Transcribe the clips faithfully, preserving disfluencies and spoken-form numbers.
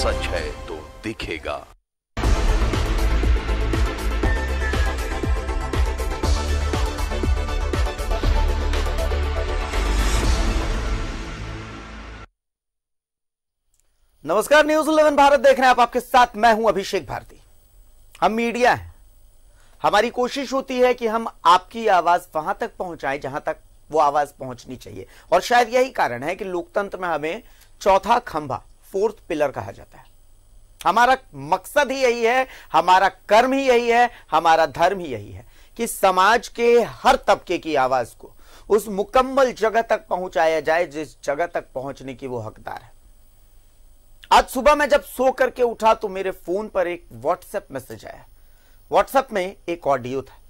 सच है तो दिखेगा। नमस्कार, न्यूज इलेवन भारत देख रहे हैं आप। आपके साथ मैं हूं अभिषेक भारती। हम मीडिया हैं। हमारी कोशिश होती है कि हम आपकी आवाज वहां तक पहुंचाएं जहां तक वो आवाज पहुंचनी चाहिए, और शायद यही कारण है कि लोकतंत्र में हमें चौथा खंभा, फोर्थ पिलर कहा जाता है। हमारा मकसद ही यही है, हमारा कर्म ही यही है, हमारा धर्म ही यही है कि समाज के हर तबके की आवाज को उस मुकम्मल जगह तक पहुंचाया जाए जिस जगह तक पहुंचने की वो हकदार है। आज सुबह मैं जब सो करके उठा तो मेरे फोन पर एक व्हाट्सएप मैसेज आया। व्हाट्सएप में एक ऑडियो था।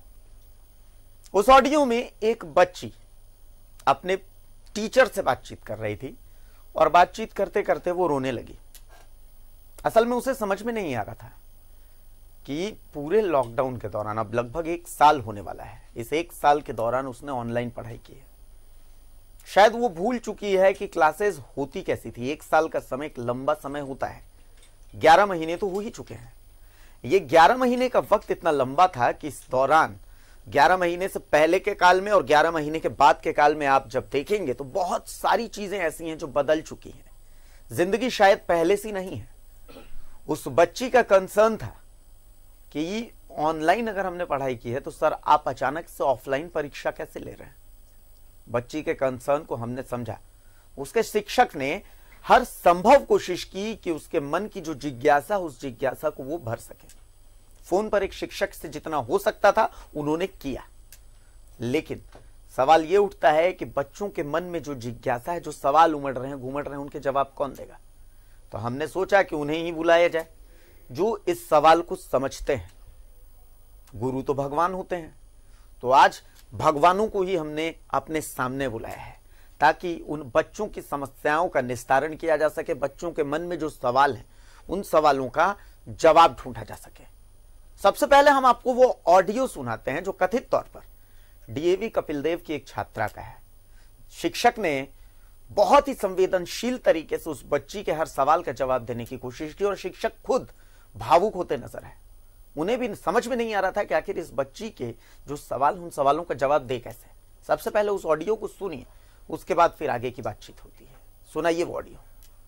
उस ऑडियो में एक बच्ची अपने टीचर से बातचीत कर रही थी और बातचीत करते करते वो रोने लगी। असल में उसे समझ में नहीं आ रहा था कि पूरे लॉकडाउन के दौरान, अब लगभग एक साल होने वाला है, इस एक साल के दौरान उसने ऑनलाइन पढ़ाई की है। शायद वो भूल चुकी है कि क्लासेस होती कैसी थी। एक साल का समय एक लंबा समय होता है। ग्यारह महीने तो हो ही चुके हैं। ये ग्यारह महीने का वक्त इतना लंबा था कि इस दौरान ग्यारह महीने से पहले के काल में और ग्यारह महीने के बाद के काल में आप जब देखेंगे तो बहुत सारी चीजें ऐसी हैं जो बदल चुकी हैं। जिंदगी शायद पहले सी नहीं है। उस बच्ची का कंसर्न था कि ऑनलाइन अगर हमने पढ़ाई की है तो सर आप अचानक से ऑफलाइन परीक्षा कैसे ले रहे हैं। बच्ची के कंसर्न को हमने समझा। उसके शिक्षक ने हर संभव कोशिश की कि उसके मन की जो जिज्ञासा, उस जिज्ञासा को वो भर सके। फोन पर एक शिक्षक से जितना हो सकता था उन्होंने किया, लेकिन सवाल ये उठता है कि बच्चों के मन में जो जिज्ञासा है, जो सवाल उमड़ रहे हैं, घूमड़ रहे हैं, उनके जवाब कौन देगा। तो हमने सोचा कि उन्हें ही बुलाया जाए जो इस सवाल को समझते हैं। गुरु तो भगवान होते हैं, तो आज भगवानों को ही हमने अपने सामने बुलाया है ताकि उन बच्चों की समस्याओं का निस्तारण किया जा सके। बच्चों के मन में जो सवाल हैं उन सवालों का जवाब ढूंढा जा सके। सबसे पहले हम आपको वो ऑडियो सुनाते हैं जो कथित तौर पर डीएवी कपिल देव की एक छात्रा का है। शिक्षक ने बहुत ही संवेदनशील तरीके से उस बच्ची के हर सवाल का जवाब देने की कोशिश की और शिक्षक खुद भावुक होते नजर आए। उन्हें भी समझ में नहीं आ रहा था कि आखिर इस बच्ची के जो सवाल, उन सवालों का जवाब दे कैसे। सबसे पहले उस ऑडियो को सुनिए, उसके बाद फिर आगे की बातचीत होती है। सुनाइए वो ऑडियो।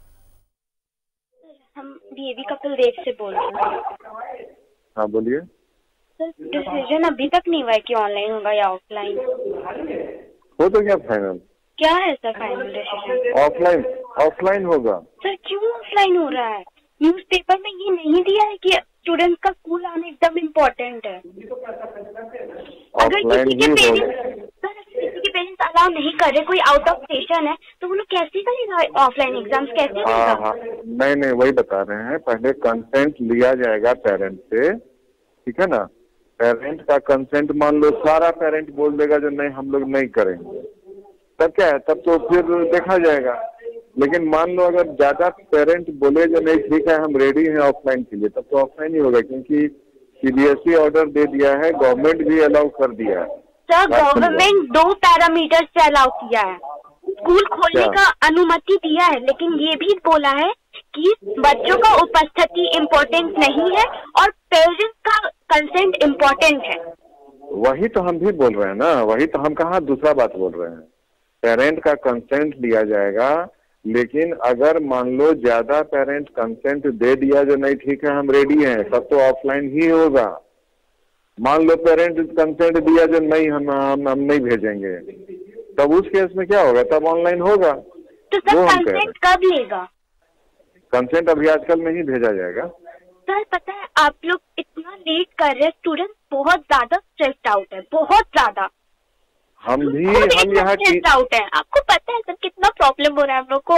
हम डीएवी कपिल देव से बोल रहे हैं। हाँ बोलिए सर, डिसीजन अभी तक नहीं हुआ है कि ऑनलाइन होगा या ऑफलाइन। हो तो क्या फाइनल? क्या है sir final decision? Offline offline होगा। सर क्यों ऑफलाइन हो रहा है? न्यूज़पेपर में ये नहीं दिया है कि स्टूडेंट्स का स्कूल आना एकदम इम्पोर्टेंट है। अगर किसी के पेरेंट्स सर किसी के पेरेंट्स अलाउ नहीं कर रहे, कोई आउट ऑफ स्टेशन है, तो वो लोग कैसे करेगा ऑफलाइन एग्जाम्स, कैसे हाँ देगा? हाँ नहीं नहीं वही बता रहे हैं। पहले कंसेंट लिया जाएगा पेरेंट से, ठीक है ना। पेरेंट का कंसेंट मान लो सारा पेरेंट बोल देगा जो नहीं हम लोग नहीं करेंगे, तब क्या है, तब तो फिर देखा जाएगा। लेकिन मान लो अगर ज्यादा पेरेंट बोले जो नहीं ठीक है हम रेडी हैं ऑफलाइन के लिए, तब तो ऑफलाइन ही होगा, क्योंकि सीबीएसई ऑर्डर दे दिया है, गवर्नमेंट भी अलाउ कर दिया है। सर गवर्नमेंट दो पैरामीटर से अलाउ किया है, स्कूल खोलने का अनुमति दिया है, लेकिन ये भी बोला है कि बच्चों का उपस्थिति इम्पोर्टेंट नहीं है और पेरेंट्स का कंसेंट इम्पोर्टेंट है। वही तो हम भी बोल रहे हैं ना, वही तो हम कहाँ दूसरा बात बोल रहे हैं। पेरेंट का कंसेंट लिया जाएगा, लेकिन अगर मान लो ज्यादा पेरेंट कंसेंट दे दिया जो नहीं ठीक है हम रेडी हैं, तब तो ऑफलाइन ही होगा। मान लो पेरेंट कंसेंट दिया जो नहीं हम हम, हम नहीं भेजेंगे, तब उस केस में क्या होगा, तब ऑनलाइन होगा। तो सर कंसेंट कब लेगा? कंसेंट अभी आजकल में ही भेजा जाएगा। सर पता है आप लोग इतना लेट कर रहे हैं, स्टूडेंट बहुत ज्यादा स्ट्रेस्ड आउट है, बहुत ज्यादा। हम भी हम यहाँ आउट है, आपको पता है सर कितना प्रॉब्लम हो रहा है हम लोग को।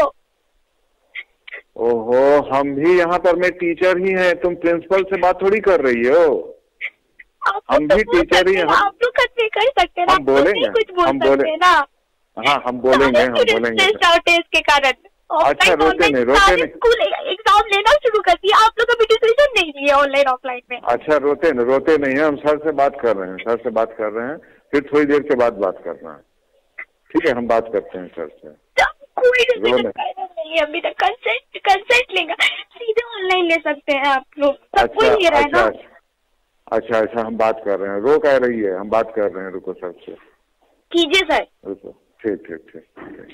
ओहो, हम भी यहाँ पर मैं टीचर ही हैं, तुम प्रिंसिपल से बात थोड़ी कर रही हो। हम भी टीचर ही हैं। आप लोग कैसे कर सकते हैं? हम बोलेंगे, कुछ बोल हम बोले ना। हाँ हम बोलेंगे, हम बोलेंगे। आउट है इसके कारण। अच्छा रोते नहीं, रोते नहीं। स्कूल एग्जाम लेना शुरू कर दिया, आप लोग अभी डिसीजन नहीं लिए ऑनलाइन ऑफलाइन में। अच्छा रोते नहीं, रोते नहीं है, हम सर से बात कर रहे हैं, सर से बात कर रहे हैं, फिर थोड़ी देर के बाद बात करना है, ठीक है? हम बात करते हैं सर से। कोई डिसीजन नहीं है अभी तक, कंसेंट कंसेंट लेगा, सीधे ऑनलाइन ले सकते हैं आप लोग, सब अच्छा कोई ले रहा है अच्छा ना। अच्छा अच्छा हम बात कर रहे हैं, रो कह रही है, हम बात कर रहे हैं, रुको सर से कीजिए सर। रुको, ठीक ठीक ठीक।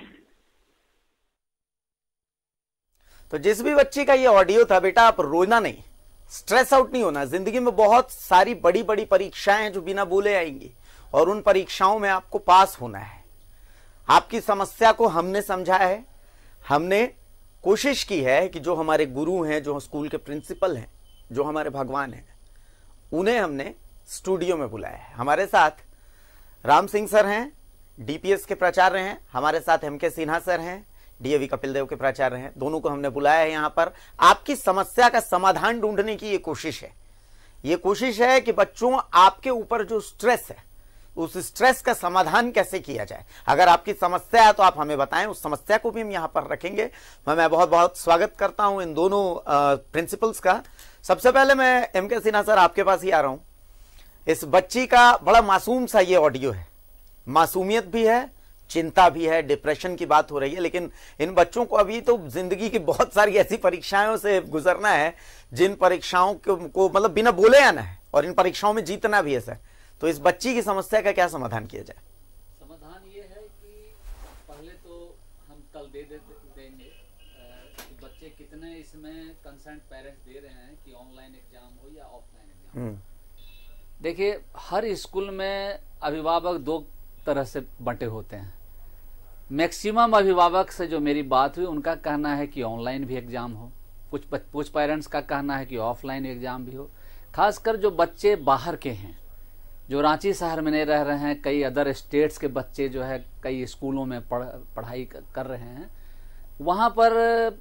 तो जिस भी बच्ची का ये ऑडियो था, बेटा आप रोना नहीं, स्ट्रेस आउट नहीं होना। जिंदगी में बहुत सारी बड़ी बड़ी परीक्षाएं हैं जो बिना बोले आएंगी, और उन परीक्षाओं में आपको पास होना है। आपकी समस्या को हमने समझा है, हमने कोशिश की है कि जो हमारे गुरु हैं, जो स्कूल के प्रिंसिपल हैं, जो हमारे भगवान हैं, उन्हें हमने स्टूडियो में बुलाया है। हमारे साथ राम सिंह सर हैं, डीपीएस के प्राचार्य हैं, हमारे साथ एम के सिन्हा सर हैं, डीएवी कपिल देव के प्राचार्य हैं। दोनों को हमने बुलाया है यहां पर आपकी समस्या का समाधान ढूंढने की ये कोशिश है। ये कोशिश है कि बच्चों आपके ऊपर जो स्ट्रेस है, उस स्ट्रेस का समाधान कैसे किया जाए। अगर आपकी समस्या है तो आप हमें बताएं, उस समस्या को भी हम यहां पर रखेंगे। मैं बहुत बहुत स्वागत करता हूं इन दोनों प्रिंसिपल्स का। सबसे पहले मैं एम के सिन्हा सर आपके पास ही आ रहा हूं। इस बच्ची का बड़ा मासूम सा ये ऑडियो है, मासूमियत भी है, चिंता भी है, डिप्रेशन की बात हो रही है, लेकिन इन बच्चों को अभी तो जिंदगी की बहुत सारी ऐसी परीक्षाओं से गुजरना है जिन परीक्षाओं को, को मतलब बिना बोले आना है, और इन परीक्षाओं में जीतना भी है सर। तो इस बच्ची की समस्या का क्या समाधान किया जाए? समाधान ये है कि पहले तो हम कल दे, दे देंगे कि बच्चे कितने इसमें कंसर्न पेरेंट्स दे रहे हैं कि ऑनलाइन एग्जाम हो या ऑफलाइन एग्जाम। देखिए, हर स्कूल में अभिभावक दो तरह से बंटे होते हैं। मैक्सिमम अभिभावक से जो मेरी बात हुई, उनका कहना है कि ऑनलाइन भी एग्जाम हो, कुछ कुछ पेरेंट्स का कहना है कि ऑफलाइन एग्जाम भी हो। खासकर जो बच्चे बाहर के हैं, जो रांची शहर में नहीं रह रहे हैं, कई अदर स्टेट्स के बच्चे जो है कई स्कूलों में पढ़ पढ़ाई कर रहे हैं, वहाँ पर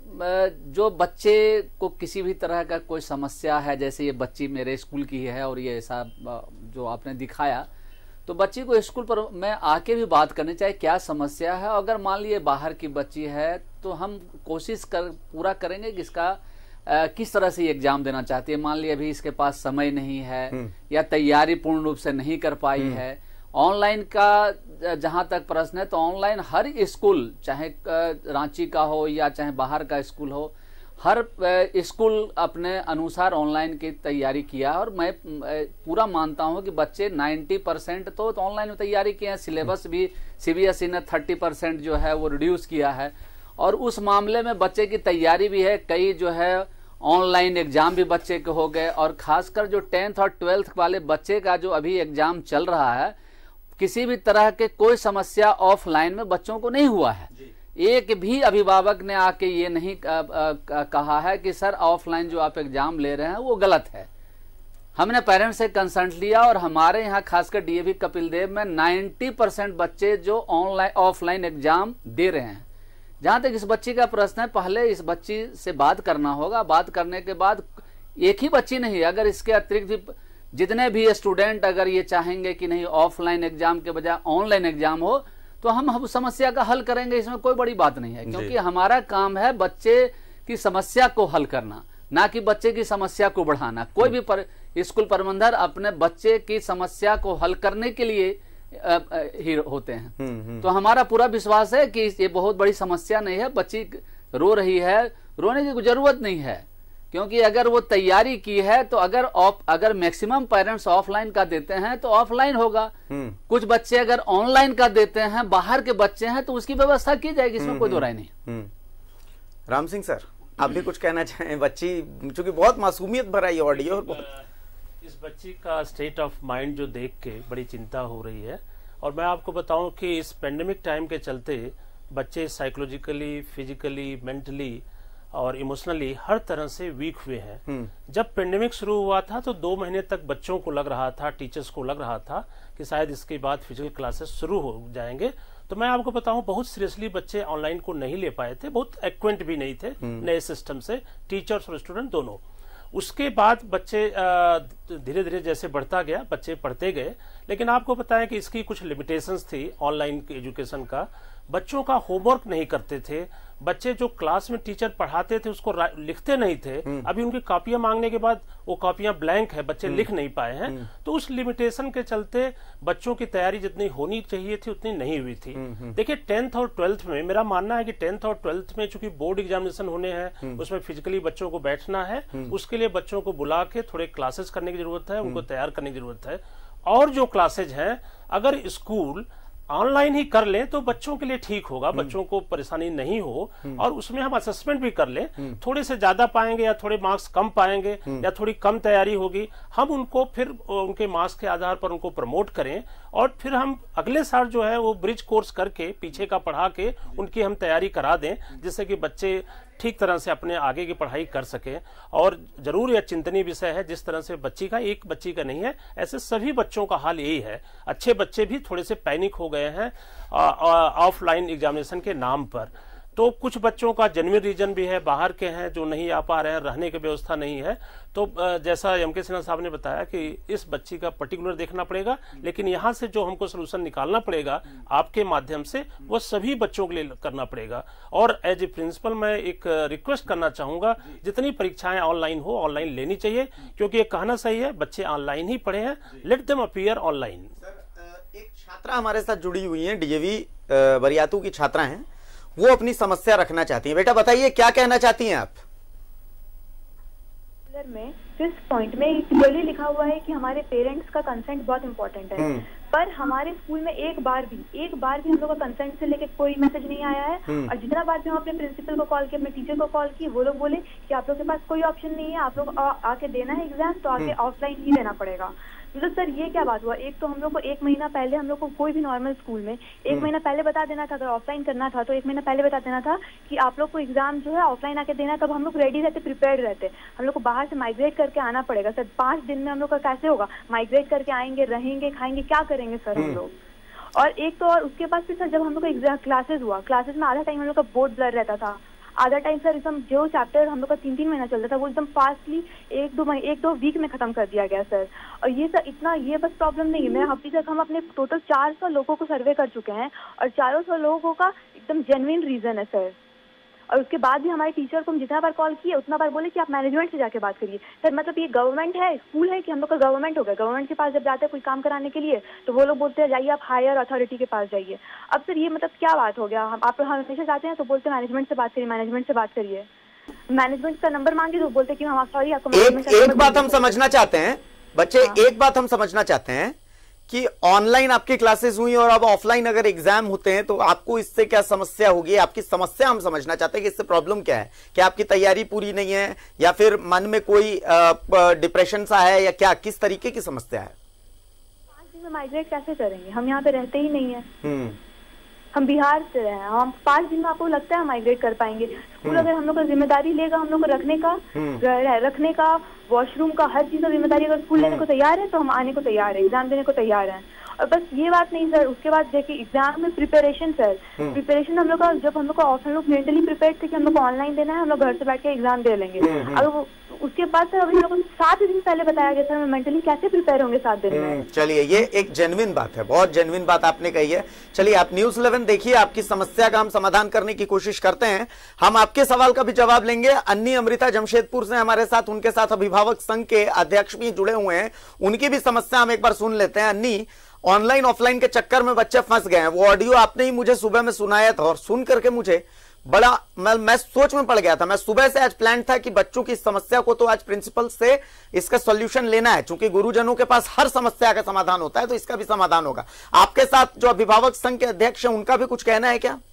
जो बच्चे को किसी भी तरह का कोई समस्या है, जैसे ये बच्ची मेरे स्कूल की है और ये ऐसा जो आपने दिखाया, तो बच्ची को स्कूल पर मैं आके भी बात करनी चाहिए क्या समस्या है। अगर मान लीजिए बाहर की बच्ची है तो हम कोशिश कर पूरा करेंगे कि इसका आ, किस तरह से एग्जाम देना चाहती है। मान लीजिए अभी इसके पास समय नहीं है या तैयारी पूर्ण रूप से नहीं कर पाई है। ऑनलाइन का जहां तक प्रश्न है, तो ऑनलाइन हर स्कूल, चाहे रांची का हो या चाहे बाहर का स्कूल हो, हर स्कूल अपने अनुसार ऑनलाइन की तैयारी किया है। और मैं पूरा मानता हूं कि बच्चे नब्बे परसेंट तो ऑनलाइन में तैयारी किए हैं। सिलेबस भी सीबीएसई ने तीस परसेंट जो है वो रिड्यूस किया है, और उस मामले में बच्चे की तैयारी भी है। कई जो है ऑनलाइन एग्जाम भी बच्चे के हो गए, और खासकर जो टेंथ और ट्वेल्थ वाले बच्चे का जो अभी एग्जाम चल रहा है, किसी भी तरह के कोई समस्या ऑफलाइन में बच्चों को नहीं हुआ है। एक भी अभिभावक ने आके ये नहीं कहा है कि सर ऑफलाइन जो आप एग्जाम ले रहे हैं वो गलत है। हमने पेरेंट्स से कंसल्ट लिया, और हमारे यहाँ खासकर डीएवी कपिल देव में नब्बे परसेंट बच्चे जो ऑनलाइन ऑफलाइन एग्जाम दे रहे हैं। जहां तक इस बच्ची का प्रश्न है, पहले इस बच्ची से बात करना होगा। बात करने के बाद एक ही बच्ची नहीं, अगर इसके अतिरिक्त भी जितने भी स्टूडेंट अगर ये चाहेंगे कि नहीं ऑफलाइन एग्जाम के बजाय ऑनलाइन एग्जाम हो, तो हम हम समस्या का हल करेंगे। इसमें कोई बड़ी बात नहीं है, क्योंकि हमारा काम है बच्चे की समस्या को हल करना, ना कि बच्चे की समस्या को बढ़ाना। कोई भी पर, स्कूल प्रबंधन अपने बच्चे की समस्या को हल करने के लिए आ, आ, ही होते हैं। तो हमारा पूरा विश्वास है कि ये बहुत बड़ी समस्या नहीं है। बच्ची रो रही है, रोने की जरूरत नहीं है, क्योंकि अगर वो तैयारी की है तो अगर ऑफ अगर मैक्सिमम पेरेंट्स ऑफलाइन का देते हैं तो ऑफलाइन होगा। कुछ बच्चे अगर ऑनलाइन का देते हैं, बाहर के बच्चे हैं, तो उसकी व्यवस्था की जाएगी, इसमें कोई दो राय नहीं। राम सिंह सर, आप भी कुछ कहना चाहें? बच्ची चूंकि बहुत मासूमियत भरा ये ऑडियो, इस बच्ची का स्टेट ऑफ माइंड जो देख के बड़ी चिंता हो रही है। और मैं आपको बताऊं कि इस पेंडेमिक टाइम के चलते बच्चे साइकोलॉजिकली, फिजिकली, मेंटली और इमोशनली हर तरह से वीक हुए हैं। जब पेंडेमिक शुरू हुआ था तो दो महीने तक बच्चों को लग रहा था, टीचर्स को लग रहा था कि शायद इसके बाद फिजिकल क्लासेस शुरू हो जाएंगे। तो मैं आपको बताऊं, बहुत सीरियसली बच्चे ऑनलाइन को नहीं ले पाए थे, बहुत एक्वेंट भी नहीं थे नए सिस्टम से, टीचर्स और स्टूडेंट दोनों। उसके बाद बच्चे धीरे धीरे जैसे बढ़ता गया बच्चे पढ़ते गए, लेकिन आपको पता है कि इसकी कुछ लिमिटेशंस थी ऑनलाइन एजुकेशन का। बच्चों का होमवर्क नहीं करते थे, बच्चे जो क्लास में टीचर पढ़ाते थे उसको लिखते नहीं थे। अभी उनकी कॉपियां मांगने के बाद वो कॉपियां ब्लैंक है, बच्चे लिख नहीं पाए हैं। तो उस लिमिटेशन के चलते बच्चों की तैयारी जितनी होनी चाहिए थी उतनी नहीं हुई थी। देखिए टेंथ और ट्वेल्थ में मेरा मानना है कि टेंथ और ट्वेल्थ में चूंकि बोर्ड एग्जामिनेशन होने हैं, उसमें फिजिकली बच्चों को बैठना है, उसके लिए बच्चों को बुला के थोड़े क्लासेस करने की जरूरत है, उनको तैयार करने की जरूरत है। और जो क्लासेज हैं अगर स्कूल ऑनलाइन ही कर ले तो बच्चों के लिए ठीक होगा, बच्चों को परेशानी नहीं हो, और उसमें हम असेसमेंट भी कर ले। थोड़े से ज्यादा पाएंगे या थोड़े मार्क्स कम पाएंगे या थोड़ी कम तैयारी होगी, हम उनको फिर उनके मार्क्स के आधार पर उनको प्रमोट करें, और फिर हम अगले साल जो है वो ब्रिज कोर्स करके पीछे का पढ़ा के उनकी हम तैयारी करा दें, जिससे कि बच्चे ठीक तरह से अपने आगे की पढ़ाई कर सके। और जरूर यह चिंतनीय विषय है, जिस तरह से बच्ची का एक बच्ची का नहीं है, ऐसे सभी बच्चों का हाल यही है। अच्छे बच्चे भी थोड़े से पैनिक हो गए हैं ऑफलाइन एग्जामिनेशन के नाम पर। तो कुछ बच्चों का जेन्युइन रीजन भी है, बाहर के हैं जो नहीं आ पा रहे हैं, रहने की व्यवस्था नहीं है। तो जैसा एम के सिन्हा साहब ने बताया कि इस बच्ची का पर्टिकुलर देखना पड़ेगा, लेकिन यहाँ से जो हमको सोल्यूशन निकालना पड़ेगा आपके माध्यम से, वो सभी बच्चों के लिए करना पड़ेगा। और एज ए प्रिंसिपल मैं एक रिक्वेस्ट करना चाहूंगा, जितनी परीक्षाएं ऑनलाइन हो ऑनलाइन लेनी चाहिए, क्योंकि ये कहना सही है, बच्चे ऑनलाइन ही पढ़े हैं, लेट देम अपीयर ऑनलाइन। एक छात्रा हमारे साथ जुड़ी हुई है, डीएवी बरियातू की छात्रा हैं, वो अपनी समस्या रखना चाहती हैं। बेटा बताइए क्या कहना चाहती हैं आप? में फिफ्थ पॉइंट में क्लियरली लिखा हुआ है कि हमारे पेरेंट्स का कंसेंट बहुत इंपॉर्टेंट है, पर हमारे स्कूल में एक बार भी एक बार भी हम लोग का कंसेंट से लेके कोई मैसेज नहीं आया है। और जितना बार भी हम अपने प्रिंसिपल को कॉल किया, अपने टीचर को कॉल की, वो लोग बोले कि आप लोग के पास कोई ऑप्शन नहीं है, आप लोग आके देना है एग्जाम तो आके ऑफलाइन ही देना पड़ेगा। मतलब सर ये क्या बात हुआ? एक तो हम लोग को एक महीना पहले हम लोग को कोई भी नॉर्मल स्कूल में एक महीना पहले बता देना था, अगर ऑफलाइन करना था तो एक महीना पहले बता देना था कि आप लोग को एग्जाम जो है ऑफलाइन आके देना है, तब हम लोग रेडी रहते, प्रिपेयर्ड रहते। हम लोग को बाहर से माइग्रेट करके आना पड़ेगा सर, पांच दिन में हम लोग का कैसे होगा? माइग्रेट करके आएंगे, रहेंगे, खाएंगे, क्या करेंगे सर हम लोग? और एक तो और उसके बाद फिर सर जब हम लोग का एग्जाम क्लासेस हुआ, क्लासेस में आधा टाइम हम लोग का बोर्ड ब्लर रहता था, आधा टाइम सर एकदम जो चैप्टर हम लोग का तीन तीन महीना चलता था वो एकदम फास्टली एक दो एक दो वीक में खत्म कर दिया गया सर। और ये सर इतना ये बस प्रॉब्लम नहीं है, मैं अभी तक हम अपने टोटल चार सौ लोगों को सर्वे कर चुके हैं और चारों सौ लोगों का एकदम जेन्युइन रीजन है सर। और उसके बाद भी हमारे टीचर को हम जितना बार कॉल किए उतना बार बोले कि आप मैनेजमेंट से जाके बात करिए। सर मतलब ये गवर्नमेंट है, स्कूल है कि हम लोग का गवर्नमेंट हो गया? गवर्नमेंट के पास जब जाते हैं कोई काम कराने के लिए तो वो लोग बोलते हैं जाइए आप हायर अथॉरिटी के पास जाइए। अब सर ये मतलब क्या बात हो गया? हम आप हमेशा जाते हैं तो बोलते हैं मैनेजमेंट से बात करिए, मैनेजमेंट से बात करिए, मैनेजमेंट का नंबर मांगे तो बोलते कि हम सॉरी आपको एक, एक बात हम समझना चाहते हैं बच्चे, एक बात हम समझना चाहते हैं कि ऑनलाइन आपकी क्लासेस हुई और अब ऑफलाइन अगर एग्जाम होते हैं तो आपको इससे क्या समस्या होगी? आपकी समस्या हम समझना चाहते हैं कि इससे प्रॉब्लम क्या है, कि आपकी तैयारी पूरी नहीं है या फिर मन में कोई डिप्रेशन सा है या क्या, किस तरीके की समस्या है? पांच दिन में माइग्रेट कैसे करेंगे? हम यहाँ पे रहते ही नहीं है, हम बिहार से रहे हैं, हम पांच दिन में आपको लगता है माइग्रेट कर पाएंगे? स्कूल अगर हम लोग का जिम्मेदारी लेगा हम लोग को रखने का रखने का वॉशरूम का हर चीज का जिम्मेदारी अगर स्कूल लेने को तैयार है तो हम आने को तैयार है, एग्जाम देने को तैयार है। और बस ये बात नहीं सर, उसके बाद देखिए एग्जाम में प्रिपरेशन सर, प्रिपरेशन हम लोग का जब हम लोग का हम लोग मेंटली प्रिपेयर थे कि हम लोग को ऑनलाइन देना है, हम लोग घर से बैठ के एग्जाम दे लेंगे। अगर उसके बाद सर अभी लोगों को सात दिन पहले बताया गया सर मेंटली कैसे प्रिपेयर होंगे सात दिन में? चलिए ये एक जेन्युइन बात है, बहुत जेन्युइन बात आपने कही है। चलिए आप न्यूज़ इलेवन देखिए, आपकी समस्या का हम समाधान करने की कोशिश करते हैं। हम आपके सवाल का भी जवाब लेंगे। अन्नी अमृता जमशेदपुर से हमारे साथ, उनके साथ अभिभावक संघ के अध्यक्ष भी जुड़े हुए हैं, उनकी भी समस्या हम एक बार सुन लेते हैं। अन्नी, ऑनलाइन ऑफलाइन के चक्कर में बच्चे फंस गए हैं, वो ऑडियो आपने ही मुझे सुबह में सुनाया था और सुन करके मुझे बड़ा मैं, मैं सोच में पड़ गया था। मैं सुबह से आज प्लान था कि बच्चों की समस्या को तो आज प्रिंसिपल से इसका सॉल्यूशन लेना है, क्योंकि गुरुजनों के पास हर समस्या का समाधान होता है, तो इसका भी समाधान होगा। आपके साथ जो अभिभावक संघ के अध्यक्ष हैं उनका भी कुछ कहना है क्या?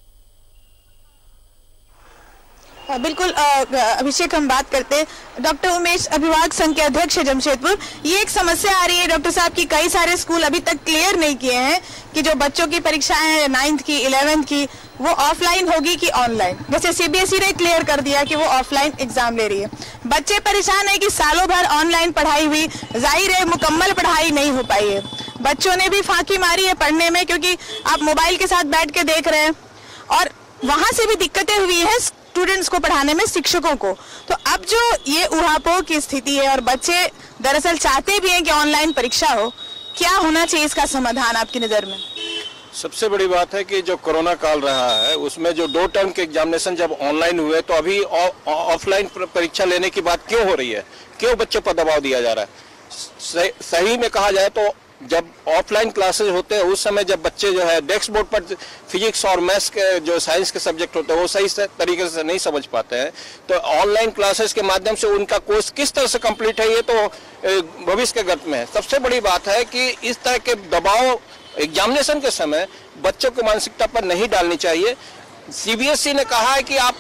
बिल्कुल अभिषेक, हम बात करते हैं डॉक्टर उमेश, अभिभावक संघ के अध्यक्ष है जमशेदपुर। ये एक समस्या आ रही है डॉक्टर साहब की, कई सारे स्कूल अभी तक क्लियर नहीं किए हैं कि जो बच्चों की परीक्षाएं हैं नाइन्थ की इलेवेंथ की वो ऑफलाइन होगी कि ऑनलाइन। जैसे सीबीएसई ने क्लियर कर दिया कि वो ऑफलाइन एग्जाम ले रही है। बच्चे परेशान है कि सालों भर ऑनलाइन पढ़ाई हुई, जाहिर है मुकम्मल पढ़ाई नहीं हो पाई है, बच्चों ने भी फांकी मारी है पढ़ने में, क्योंकि आप मोबाइल के साथ बैठ के देख रहे हैं और वहां से भी दिक्कतें हुई है स्टूडेंट्स को पढ़ाने में, शिक्षकों को। तो अब जो ये उहापोह की स्थिति है और बच्चे दरअसल चाहते भी हैं कि ऑनलाइन परीक्षा हो। क्या होना चाहिए इसका समाधान आपकी नजर में? सबसे बड़ी बात है कि जो कोरोना काल रहा है उसमें जो दो टर्म के एग्जामिनेशन जब ऑनलाइन हुए तो अभी ऑफलाइन परीक्षा लेने की बात क्यों हो रही है, क्यों बच्चों पर दबाव दिया जा रहा है? सही में कहा जाए तो जब ऑफलाइन क्लासेज होते हैं उस समय जब बच्चे जो है डेस्क बोर्ड पर फिजिक्स और मैथ्स के जो साइंस के सब्जेक्ट होते हैं वो सही से तरीके से नहीं समझ पाते हैं, तो ऑनलाइन क्लासेस के माध्यम से उनका कोर्स किस तरह से कंप्लीट है ये तो भविष्य के गत में है। सबसे बड़ी बात है कि इस तरह के दबाव एग्जामिनेशन के समय बच्चों की मानसिकता पर नहीं डालनी चाहिए। सीबीएसई ने कहा है कि आप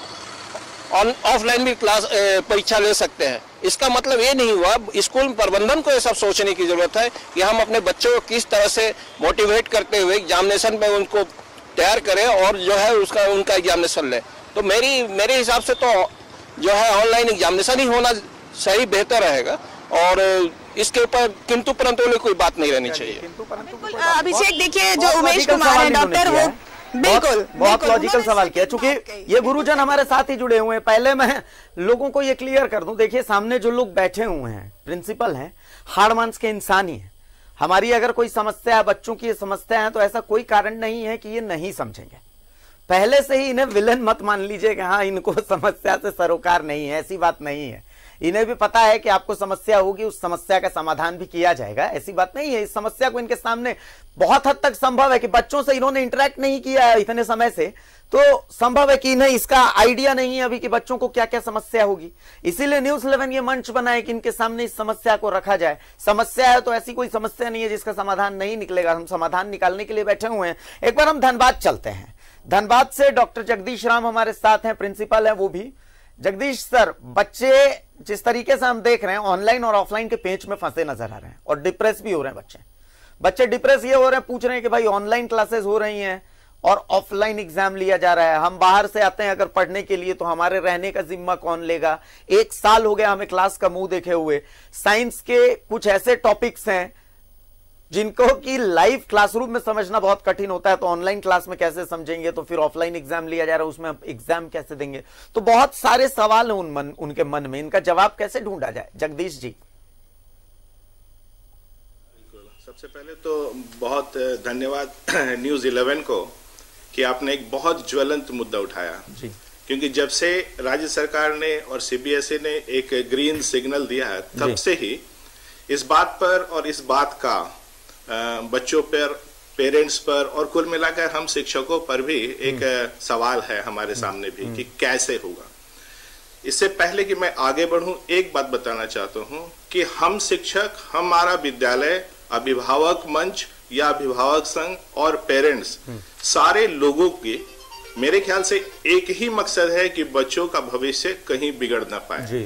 ऑफलाइन भी क्लास परीक्षा ले सकते हैं, इसका मतलब ये नहीं हुआ, स्कूल प्रबंधन को ये सब सोचने की जरूरत है कि हम अपने बच्चों को किस तरह से मोटिवेट करते हुए एग्जामिनेशन में उनको तैयार करें और जो है उसका उनका एग्जामिनेशन लें। तो मेरी मेरे हिसाब से तो जो है ऑनलाइन एग्जामिनेशन ही होना सही बेहतर रहेगा और इसके ऊपर किंतु परंतु वाली कोई बात नहीं रहनी चाहिए। अभिषेक देखिए जो उमेश कुमार है डॉक्टर वो बिल्कुल बहुत लॉजिकल सवाल किया, चूंकि ये गुरुजन हमारे साथ ही जुड़े हुए हैं। पहले मैं लोगों को ये क्लियर कर दूं, देखिए सामने जो लोग बैठे हुए हैं प्रिंसिपल हैं, हाड़ मांस के इंसान ही है। हमारी अगर कोई समस्या है, बच्चों की समस्या है, तो ऐसा कोई कारण नहीं है कि ये नहीं समझेंगे। पहले से ही इन्हें विलन मत मान लीजिए कि हाँ इनको समस्या से सरोकार नहीं है, ऐसी बात नहीं है। इन्हें भी पता है कि आपको समस्या होगी, उस समस्या का समाधान भी किया जाएगा, ऐसी बात नहीं है। इस समस्या को इनके सामने बहुत हद तक संभव है कि बच्चों से इन्होंने इंटरेक्ट नहीं किया है इतने समय से, तो संभव है कि इन्हें इसका आइडिया नहीं है अभी कि बच्चों को क्या क्या समस्या होगी। इसीलिए न्यूज़ इलेवन ये मंच बनाए कि इनके सामने इस समस्या को रखा जाए। समस्या है तो ऐसी कोई समस्या नहीं है जिसका समाधान नहीं निकलेगा, हम समाधान निकालने के लिए बैठे हुए हैं। एक बार हम धनबाद चलते हैं। धनबाद से डॉक्टर जगदीश राम हमारे साथ हैं, प्रिंसिपल है वो भी। जगदीश सर, बच्चे जिस तरीके से हम देख रहे हैं ऑनलाइन और ऑफलाइन के पेच में फंसे नजर आ रहे हैं और डिप्रेस भी हो रहे हैं बच्चे बच्चे डिप्रेस ये हो रहे हैं, पूछ रहे हैं कि भाई ऑनलाइन क्लासेस हो रही हैं और ऑफलाइन एग्जाम लिया जा रहा है, हम बाहर से आते हैं अगर पढ़ने के लिए तो हमारे रहने का जिम्मा कौन लेगा। एक साल हो गया हमें क्लास का मुंह देखे हुए। साइंस के कुछ ऐसे टॉपिक्स हैं जिनको कि लाइव क्लासरूम में समझना बहुत कठिन होता है, तो ऑनलाइन क्लास में कैसे समझेंगे, तो फिर ऑफलाइन एग्जाम लिया जा रहा है उसमें एग्जाम कैसे देंगे। तो बहुत सारे सवाल हैं उन मन, उनके मन में, इनका जवाब कैसे ढूंढा जाए? जगदीश जी। सबसे पहले तो बहुत धन्यवाद न्यूज़ इलेवन को कि आपने एक बहुत ज्वलंत मुद्दा उठाया जी। क्योंकि जब से राज्य सरकार ने और सीबीएसई ने एक ग्रीन सिग्नल दिया है तब से ही इस बात पर और इस बात का बच्चों पर, पेरेंट्स पर और कुल मिलाकर हम शिक्षकों पर भी एक सवाल है हमारे सामने भी कि कैसे होगा। इससे पहले कि मैं आगे बढ़ूं एक बात बताना चाहता हूं कि हम शिक्षक, हमारा विद्यालय, अभिभावक मंच या अभिभावक संघ और पेरेंट्स सारे लोगों के मेरे ख्याल से एक ही मकसद है कि बच्चों का भविष्य कहीं बिगड़ ना पाए।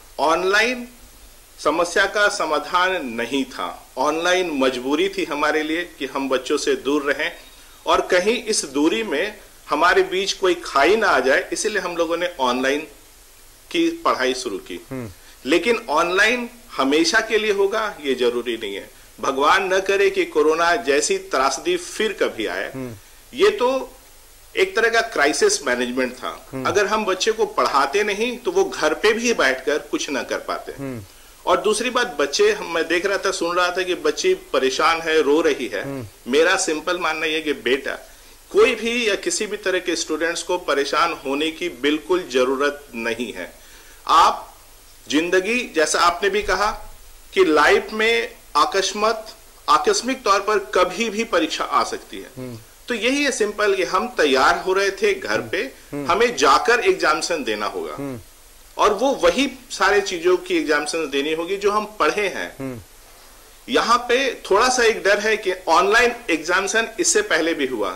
ऑनलाइन समस्या का समाधान नहीं था, ऑनलाइन मजबूरी थी हमारे लिए कि हम बच्चों से दूर रहें और कहीं इस दूरी में हमारे बीच कोई खाई ना आ जाए, इसलिए हम लोगों ने ऑनलाइन की पढ़ाई शुरू की। लेकिन ऑनलाइन हमेशा के लिए होगा ये जरूरी नहीं है। भगवान न करे कि कोरोना जैसी त्रासदी फिर कभी आए। ये तो एक तरह का क्राइसिस मैनेजमेंट था। अगर हम बच्चे को पढ़ाते नहीं तो वो घर पे भी बैठकर कुछ ना कर पाते। और दूसरी बात, बच्चे, मैं देख रहा था, सुन रहा था कि बच्ची परेशान है, रो रही है। मेरा सिंपल मानना यह कि बेटा, कोई भी या किसी भी तरह के स्टूडेंट्स को परेशान होने की बिल्कुल जरूरत नहीं है। आप जिंदगी, जैसा आपने भी कहा कि लाइफ में अकस्मात आकस्मिक तौर पर कभी भी परीक्षा आ सकती है, तो यही है सिंपल कि हम तैयार हो रहे थे घर पे, हमें जाकर एग्जामिनेशन देना होगा और वो वही सारे चीजों की एग्जामिनेशन देनी होगी जो हम पढ़े हैं। यहाँ पे थोड़ा सा एक डर है कि ऑनलाइन एग्जामिनेशन इससे पहले भी हुआ,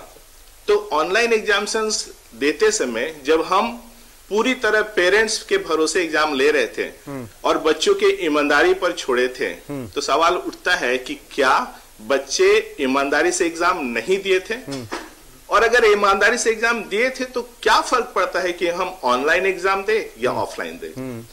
तो ऑनलाइन एग्जामिनेशन देते समय जब हम पूरी तरह पेरेंट्स के भरोसे एग्जाम ले रहे थे और बच्चों के ईमानदारी पर छोड़े थे, तो सवाल उठता है कि क्या बच्चे ईमानदारी से एग्जाम नहीं दिए थे? और अगर ईमानदारी से एग्जाम दिए थे तो क्या फर्क पड़ता है कि हम ऑनलाइन एग्जाम दे या ऑफलाइन दे?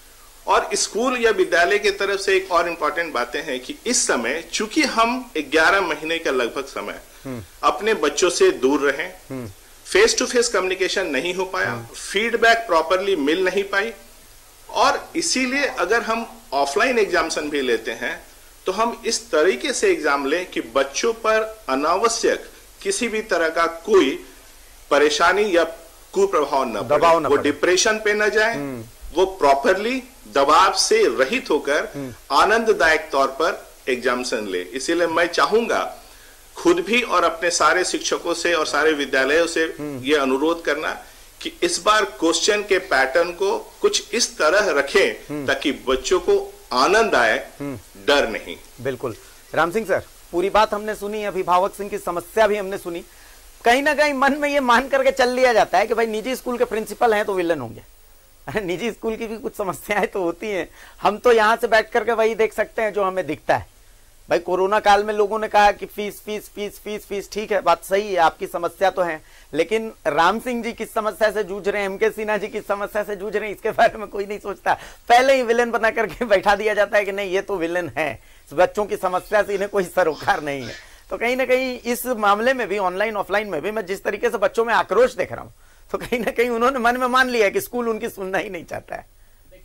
और स्कूल या विद्यालय की तरफ से एक और इम्पोर्टेंट बातें हैं कि इस समय चूंकि हम ग्यारह महीने का लगभग समय अपने बच्चों से दूर रहें, फेस टू फेस कम्युनिकेशन नहीं हो पाया, फीडबैक प्रॉपरली मिल नहीं पाई, और इसीलिए अगर हम ऑफलाइन एग्जामिनेशन भी लेते हैं तो हम इस तरीके से एग्जाम लें कि बच्चों पर अनावश्यक किसी भी तरह का कोई परेशानी या कुप्रभाव न पड़े, वो डिप्रेशन पे न जाए, वो प्रॉपरली दबाव से रहित होकर आनंददायक तौर पर एग्जामिनेशन ले। इसीलिए मैं चाहूंगा खुद भी और अपने सारे शिक्षकों से और सारे विद्यालयों से ये अनुरोध करना कि इस बार क्वेश्चन के पैटर्न को कुछ इस तरह रखें ताकि बच्चों को आनंद आए, डर नहीं। बिल्कुल राम सिंह सर, पूरी बात हमने सुनी, अभिभावक सिंह की समस्या भी हमने सुनी। कहीं ना कहीं मन में ये मान करके चल लिया जाता है कि भाई निजी स्कूल के प्रिंसिपल हैं तो विलन होंगे। निजी स्कूल की भी कुछ समस्याएं तो होती हैं, हम तो यहां से बैठ करके वही देख सकते हैं जो हमें दिखता है। भाई कोरोना काल में लोगों ने कहा कि fees fees fees fees fees, ठीक है, बात सही है, आपकी समस्या तो है, लेकिन राम सिंह जी किस समस्या से जूझ रहे हैं, एम के सिन्हा जी किस समस्या से जूझ रहे हैं, इसके बारे में कोई नहीं सोचता। पहले ही विलेन बना करके बैठा दिया जाता है कि नहीं ये तो विलेन है, बच्चों की समस्या से इन्हें कोई सरोकार नहीं है। तो कहीं ना कहीं इस मामले में भी, ऑनलाइन ऑफलाइन में भी, मैं जिस तरीके से बच्चों में आक्रोश देख रहा हूँ, तो कहीं ना कहीं उन्होंने मन में मान लिया कि स्कूल उनकी सुनना ही नहीं चाहता है।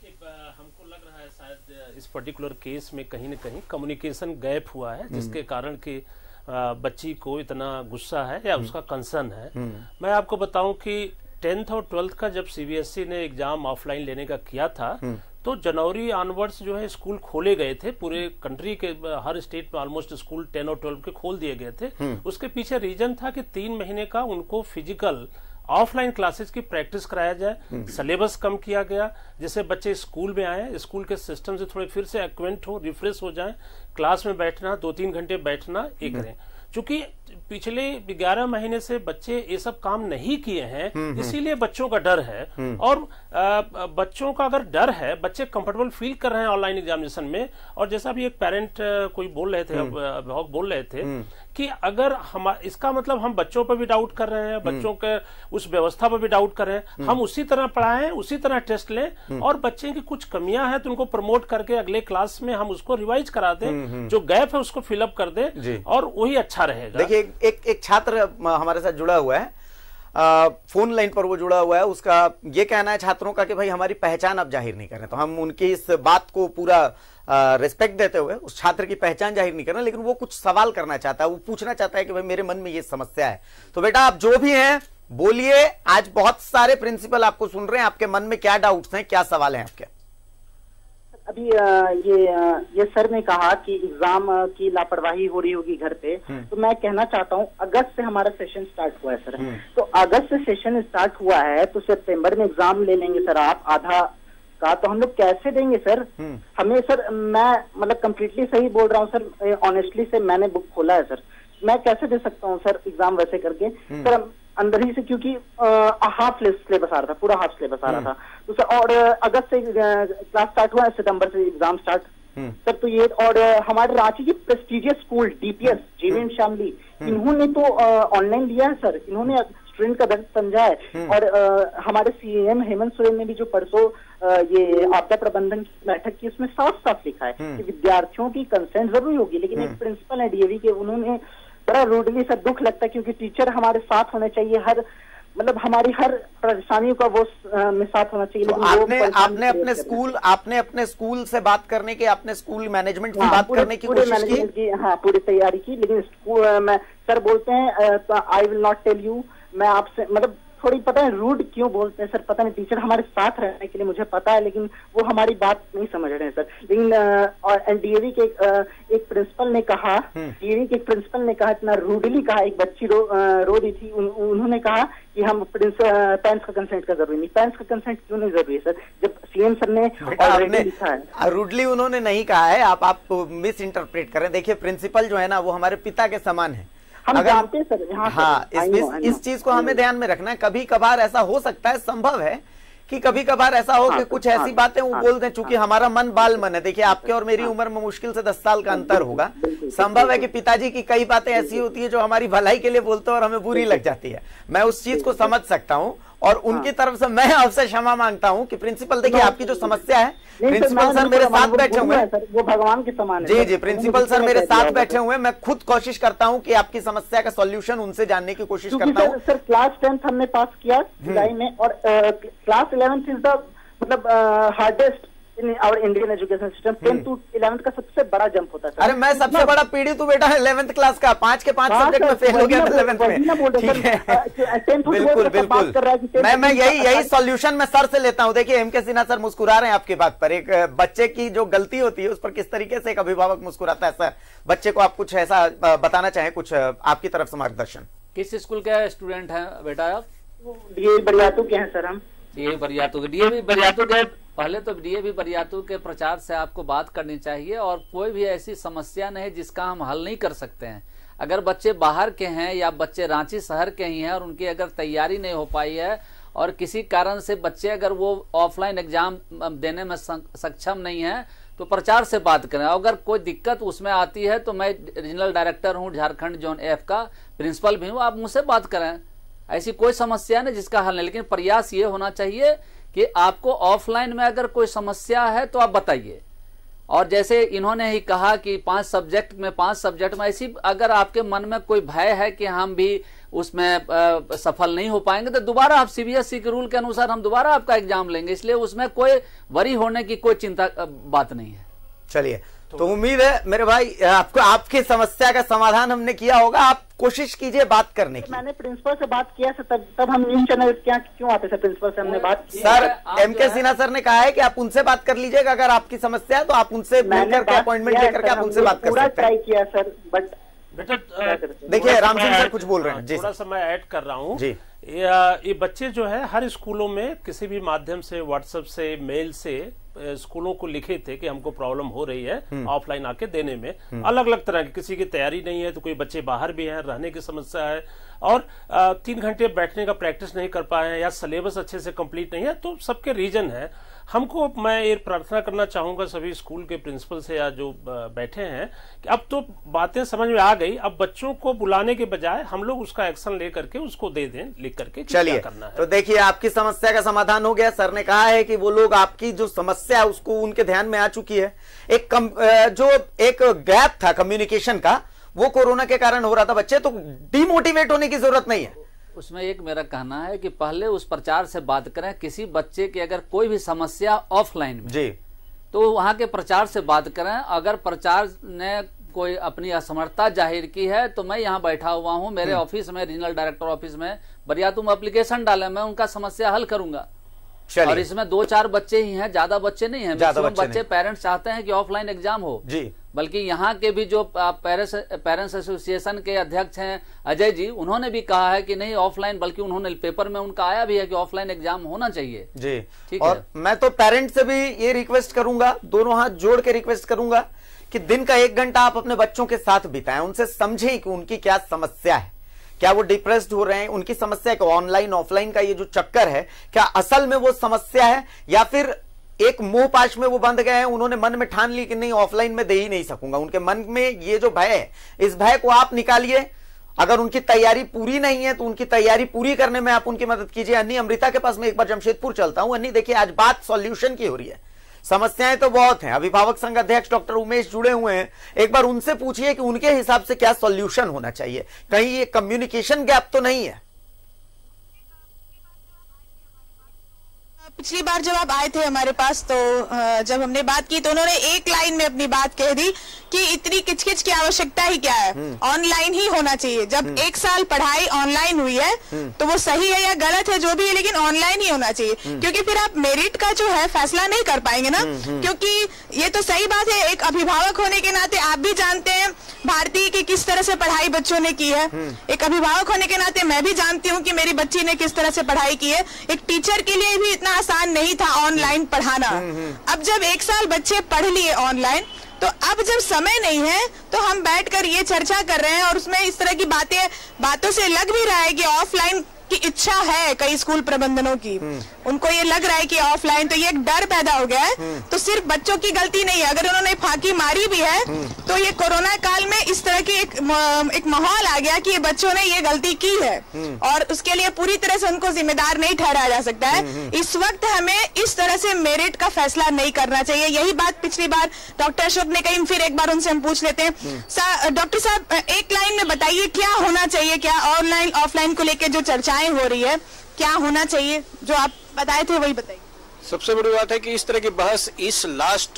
इस पर्टिकुलर केस में कहीं ना कहीं कम्युनिकेशन गैप हुआ है, जिसके कारण कि बच्ची को इतना गुस्सा है या उसका कंसर्न है। मैं आपको बताऊं कि टेंथ और ट्वेल्थ का जब सीबीएसई ने एग्जाम ऑफलाइन लेने का किया था तो जनवरी ऑनवर्ड्स जो है स्कूल खोले गए थे, पूरे कंट्री के हर स्टेट में ऑलमोस्ट स्कूल टेन और ट्वेल्व के खोल दिए गए थे। उसके पीछे रीजन था कि तीन महीने का उनको फिजिकल ऑफलाइन क्लासेस की प्रैक्टिस कराया जाए, सिलेबस कम किया गया, जिससे बच्चे स्कूल में आए, स्कूल के सिस्टम से थोड़े फिर से एक्वेंट हो, रिफ्रेश हो जाएं, क्लास में बैठना, दो तीन घंटे बैठना ये करें। चूंकि पिछले ग्यारह महीने से बच्चे ये सब काम नहीं किए हैं, इसीलिए बच्चों का डर है। और आ, बच्चों का अगर डर है, बच्चे कंफर्टेबल फील कर रहे हैं ऑनलाइन एग्जामिनेशन में। और जैसा भी एक पेरेंट कोई बोल रहे थे, अभिभावक बोल रहे थे कि अगर हम, इसका मतलब हम बच्चों पर भी डाउट कर रहे हैं, बच्चों के उस व्यवस्था पर भी डाउट कर रहे हैं, हम उसी तरह पढ़ाएं, उसी तरह टेस्ट लें, और बच्चे की कुछ कमियां हैं तो उनको प्रमोट करके अगले क्लास में हम उसको रिवाइज करा दें, जो गैप है उसको फिलअप कर दें, और वही अच्छा रहेगा। देखिए एक एक छात्र हमारे साथ जुड़ा हुआ है, आ, फोन लाइन पर वो जुड़ा हुआ है, उसका ये कहना है छात्रों का कि भाई हमारी पहचान अब जाहिर नहीं कर रहे। तो हम उनकी इस बात को पूरा रिस्पेक्ट देते हुए उस छात्र की पहचान जाहिर नहीं करना, लेकिन वो कुछ सवाल करना चाहता है, वो पूछना चाहता है कि भाई मेरे मन में ये समस्या है। तो बेटा आप जो भी हैं बोलिए, आज बहुत सारे प्रिंसिपल आपको सुन रहे हैं, आपके मन में क्या डाउट्स हैं, क्या सवाल हैं आपके? अभी ये ये सर ने कहा कि एग्जाम की लापरवाही हो रही होगी घर पे, तो मैं कहना चाहता हूँ अगस्त से हमारा सेशन स्टार्ट हुआ है सर। तो अगस्त से सेशन स्टार्ट हुआ है तो सितंबर में एग्जाम ले लेंगे सर आप आधा का, तो हम लोग कैसे देंगे सर? हमें सर, मैं मतलब कम्प्लीटली सही बोल रहा हूँ सर, ऑनेस्टली से मैंने बुक खोला है सर, मैं कैसे दे सकता हूँ सर एग्जाम वैसे करके सर अंदर ही से, क्योंकि हाफ सिलेबस आ रहा था, पूरा हाफ सिलेबस आ रहा था। तो सर और अगस्त से क्लास स्टार्ट हुआ है, सितंबर से एग्जाम स्टार्ट सर। तो ये और हमारे रांची की प्रेस्टिजियस स्कूल डीपीएस जेवियन शामली, इन्होंने तो ऑनलाइन लिया है सर, इन्होंने स्टूडेंट का दर्द समझा है। और आ, हमारे सीएम हेमंत सोरेन ने भी जो परसों ये आपदा प्रबंधन की बैठक की, उसमें साफ साफ लिखा है कि विद्यार्थियों की कंसेंट जरूरी होगी, लेकिन एक प्रिंसिपल है डीएवी के, उन्होंने बड़ा रूडली सर दुख लगता है, क्योंकि टीचर हमारे साथ होने चाहिए, हर मतलब हमारी हर परेशानियों का वो में साथ होना चाहिए। तो आपने आपने अपने स्कूल आपने अपने स्कूल से बात करने की, आपने स्कूल मैनेजमेंट से बात करने की कोशिश की? हाँ, पूरी तैयारी की, लेकिन स्कूल में सर बोलते हैं I will not tell you, मैं आपसे मतलब थोड़ी पता है रूड क्यों बोलते हैं सर, पता नहीं, टीचर हमारे साथ रहने के लिए मुझे पता है, लेकिन वो हमारी बात नहीं समझ रहे हैं सर। लेकिन और डीएवी के एक प्रिंसिपल ने कहा, डीएवी के एक प्रिंसिपल ने कहा, इतना रूडली कहा, एक बच्ची रो रो रही थी, उन, उन्होंने कहा कि हम पेरेंट्स का कंसेंट का जरूरी नहीं। पेरेंट्स का कंसेंट क्यों नहीं जरूरी है सर, जब सीएम सर ने ऑलरेडी लिखा है? रूडली उन्होंने नहीं कहा है, आप आप मिस इंटरप्रेट करें। देखिए प्रिंसिपल जो है ना, वो हमारे पिता के समान है, हम जानते हैं सर। हाँ, हाँ, इस, इस, इस चीज को हमें ध्यान में रखना है। कभी कभार ऐसा हो सकता है, संभव है कि कभी कभार ऐसा हो हाँ, कि कुछ हाँ, ऐसी बातें वो हाँ, बोल दें, चूंकि हाँ, हमारा मन बाल मन है। देखिए आपके और मेरी उम्र में मुश्किल से दस साल का अंतर होगा, संभव है कि पिताजी की कई बातें ऐसी होती है जो हमारी भलाई के लिए बोलते हैं और हमें बुरी लग जाती है। मैं उस चीज को समझ सकता हूँ और उनकी तरफ से मैं आपसे क्षमा मांगता हूँ कि प्रिंसिपल देखिए आपकी जो समस्या है, प्रिंसिपल सर मेरे साथ बैठे हुए हैं, वो भगवान के समान है। जी जी, प्रिंसिपल सर मेरे साथ बैठे हुए हैं, मैं खुद कोशिश करता हूँ कि आपकी समस्या का सॉल्यूशन उनसे जानने की कोशिश करता हूँ। सर क्लास टेंथ हमने पास किया जुलाई में, और क्लास इलेवेंथ इज द मतलब hardest in our Indian education system tenth to eleventh का सबसे बड़ा जंप होता है। अरे मैं सबसे बड़ा पीढ़ी तू बेटा इलेवेंथ क्लास का, पांच के पांच सब्जेक्ट में फेल हो गया इलेवेंथ में। ठीक है, बिल्कुल बिल्कुल। मैं मैं यही यही सॉल्यूशन मैं सर से लेता हूं। देखिए एम के सिन्हा सर मुस्कुरा रहे हैं आपकी बात पर। एक बच्चे की जो गलती होती है उस पर किस तरीके से एक अभिभावक मुस्कुराता है सर, बच्चे को आप कुछ ऐसा बताना चाहें, कुछ आपकी तरफ से मार्गदर्शन। किस स्कूल के स्टूडेंट हैं बेटा आप? डीए बरियातू के हैं सर हम। डीए बरियातू के डीए बरियातू के पहले तो डीए बरियातू के प्रचार से आपको बात करनी चाहिए, और कोई भी ऐसी समस्या नहीं जिसका हम हल नहीं कर सकते हैं। अगर बच्चे बाहर के हैं या बच्चे रांची शहर के ही हैं और उनकी अगर तैयारी नहीं हो पाई है और किसी कारण से बच्चे अगर वो ऑफलाइन एग्जाम देने में सक्षम नहीं है तो प्रचार से बात करें। अगर कोई दिक्कत उसमें आती है तो मैं रीजनल डायरेक्टर हूं झारखंड जोन एफ का, प्रिंसिपल भी हूं, आप मुझसे बात करें। ऐसी कोई समस्या नहीं जिसका हल नहीं, लेकिन प्रयास ये होना चाहिए कि आपको ऑफलाइन में अगर कोई समस्या है तो आप बताइए। और जैसे इन्होंने ही कहा कि पांच सब्जेक्ट में पांच सब्जेक्ट में ऐसी अगर आपके मन में कोई भय है कि हम भी उसमें आ, सफल नहीं हो पाएंगे तो दोबारा आप सीबीएसई के रूल के अनुसार हम दोबारा आपका एग्जाम लेंगे, इसलिए उसमें कोई वरी होने की कोई चिंता बात नहीं है। चलिए, तो उम्मीद है मेरे भाई आपको आपकी समस्या का समाधान हमने किया होगा। आप कोशिश कीजिए बात करने की। मैंने प्रिंसिपल से बात किया सर, तब तब हम न्यूज चैनल क्या क्यों आते सर? प्रिंसिपल से हमने बात की sir, M K Sinha sir ने कहा है कि आप उनसे बात कर लीजिएगा, अगर आपकी समस्या है तो आप उनसे मिलकर के अपॉइंटमेंट लेकर के आप उनसे बात कर सकते हैं। पूरा ट्राई किया सर, बट बेटा देखिए राम सिंह सर कुछ बोल रहे हैं जी, थोड़ा सा मैं ऐड कर रहा हूँ जी। ये बच्चे जो है हर स्कूलों में किसी भी माध्यम से, व्हाट्सएप से, मेल से स्कूलों को लिखे थे कि हमको प्रॉब्लम हो रही है ऑफलाइन आके देने में। अलग अलग तरह की, किसी की तैयारी नहीं है तो कोई बच्चे बाहर भी हैं, रहने की समस्या है, और तीन घंटे बैठने का प्रैक्टिस नहीं कर पाए हैं या सिलेबस अच्छे से कंप्लीट नहीं है, तो सबके रीजन है। हमको मैं ये प्रार्थना करना चाहूंगा सभी स्कूल के प्रिंसिपल से या जो बैठे हैं कि अब तो बातें समझ में आ गई, अब बच्चों को बुलाने के बजाय हम लोग उसका एक्शन ले करके उसको दे दें, लिख करके क्या करना है। तो देखिए आपकी समस्या का समाधान हो गया। सर ने कहा है कि वो लोग आपकी जो समस्या है उसको उनके ध्यान में आ चुकी है। एक कम, जो एक गैप था कम्युनिकेशन का वो कोरोना के कारण हो रहा था, बच्चे तो डिमोटिवेट होने की जरूरत नहीं है। उसमें एक मेरा कहना है कि पहले उस प्रचार से बात करें। किसी बच्चे की अगर कोई भी समस्या ऑफलाइन में जी तो वहां के प्रचार से बात करें। अगर प्रचार ने कोई अपनी असमर्थता जाहिर की है तो मैं यहाँ बैठा हुआ हूँ, मेरे ऑफिस में, रीजनल डायरेक्टर ऑफिस में, बढ़िया तुम एप्लीकेशन डालें, मैं उनका समस्या हल करूंगा। और इसमें दो चार बच्चे ही हैं, ज्यादा बच्चे नहीं हैं। ज्यादा बच्चे, बच्चे पेरेंट्स चाहते हैं कि ऑफलाइन एग्जाम हो जी। बल्कि यहाँ के भी जो पेरेंट्स पेरेंट्स एसोसिएशन के अध्यक्ष हैं अजय जी, उन्होंने भी कहा है कि नहीं ऑफलाइन, बल्कि उन्होंने पेपर में उनका आया भी है कि ऑफलाइन एग्जाम होना चाहिए जी। ठीक और है, मैं तो पेरेंट्स से भी ये रिक्वेस्ट करूंगा, दोनों हाथ जोड़ के रिक्वेस्ट करूंगा कि दिन का एक घंटा आप अपने बच्चों के साथ बिताएं, उनसे समझें कि उनकी क्या समस्या है, क्या वो डिप्रेस्ड हो रहे हैं, उनकी समस्या है ऑनलाइन ऑफलाइन का ये जो चक्कर है क्या असल में वो समस्या है या फिर एक मोह पाश में वो बंध गए हैं। उन्होंने मन में ठान ली कि नहीं ऑफलाइन में दे ही नहीं सकूंगा। उनके मन में ये जो भय है, इस भय को आप निकालिए। अगर उनकी तैयारी पूरी नहीं है तो उनकी तैयारी पूरी करने में आप उनकी मदद कीजिए। अन्नी अमृता के पास मैं एक बार जमशेदपुर चलता हूं। अन्नी देखिए, आज बात सॉल्यूशन की हो रही है, समस्याएं तो बहुत हैं। अभिभावक संघ अध्यक्ष डॉक्टर उमेश जुड़े हुए हैं, एक बार उनसे पूछिए कि उनके हिसाब से क्या सॉल्यूशन होना चाहिए। कहीं ये कम्युनिकेशन गैप तो नहीं है? पिछली बार जब आप आए थे हमारे पास तो जब हमने बात की तो उन्होंने एक लाइन में अपनी बात कह दी कि इतनी किचकिच की आवश्यकता ही क्या है, ऑनलाइन ही होना चाहिए। जब एक साल पढ़ाई ऑनलाइन हुई है तो वो सही है या गलत है जो भी है, लेकिन ऑनलाइन ही होना चाहिए, क्योंकि फिर आप मेरिट का जो है फैसला नहीं कर पाएंगे ना। क्योंकि ये तो सही बात है, एक अभिभावक होने के नाते आप भी जानते हैं भारती की किस तरह से पढ़ाई बच्चों ने की है, एक अभिभावक होने के नाते मैं भी जानती हूँ कि मेरी बच्ची ने किस तरह से पढ़ाई की है। एक टीचर के लिए भी इतना आसान नहीं था ऑनलाइन पढ़ाना। अब जब एक साल बच्चे पढ़ लिए ऑनलाइन तो अब जब समय नहीं है तो हम बैठकर ये चर्चा कर रहे हैं और उसमें इस तरह की बातें बातों से लग भी रहा है कि ऑफलाइन की इच्छा है कई स्कूल प्रबंधनों की, उनको ये लग रहा है कि ऑफलाइन, तो ये एक डर पैदा हो गया है। तो सिर्फ बच्चों की गलती नहीं है, अगर उन्होंने फांकी मारी भी है तो ये कोरोना काल में इस तरह की एक एक माहौल आ गया कि ये बच्चों ने ये गलती की है और उसके लिए पूरी तरह से उनको जिम्मेदार नहीं ठहराया जा सकता है। इस वक्त हमें इस तरह से मेरिट का फैसला नहीं करना चाहिए। यही बात पिछली बार डॉक्टर अशोक ने कही, फिर एक बार उनसे हम पूछ लेते हैं। डॉक्टर साहब, एक लाइन में बताइए क्या होना चाहिए, क्या ऑनलाइन ऑफलाइन को लेकर जो चर्चाएं हो रही है क्या होना चाहिए, जो आप बताए थे वही बताइए। सबसे बड़ी बात है कि इस तरह की बहस इस लास्ट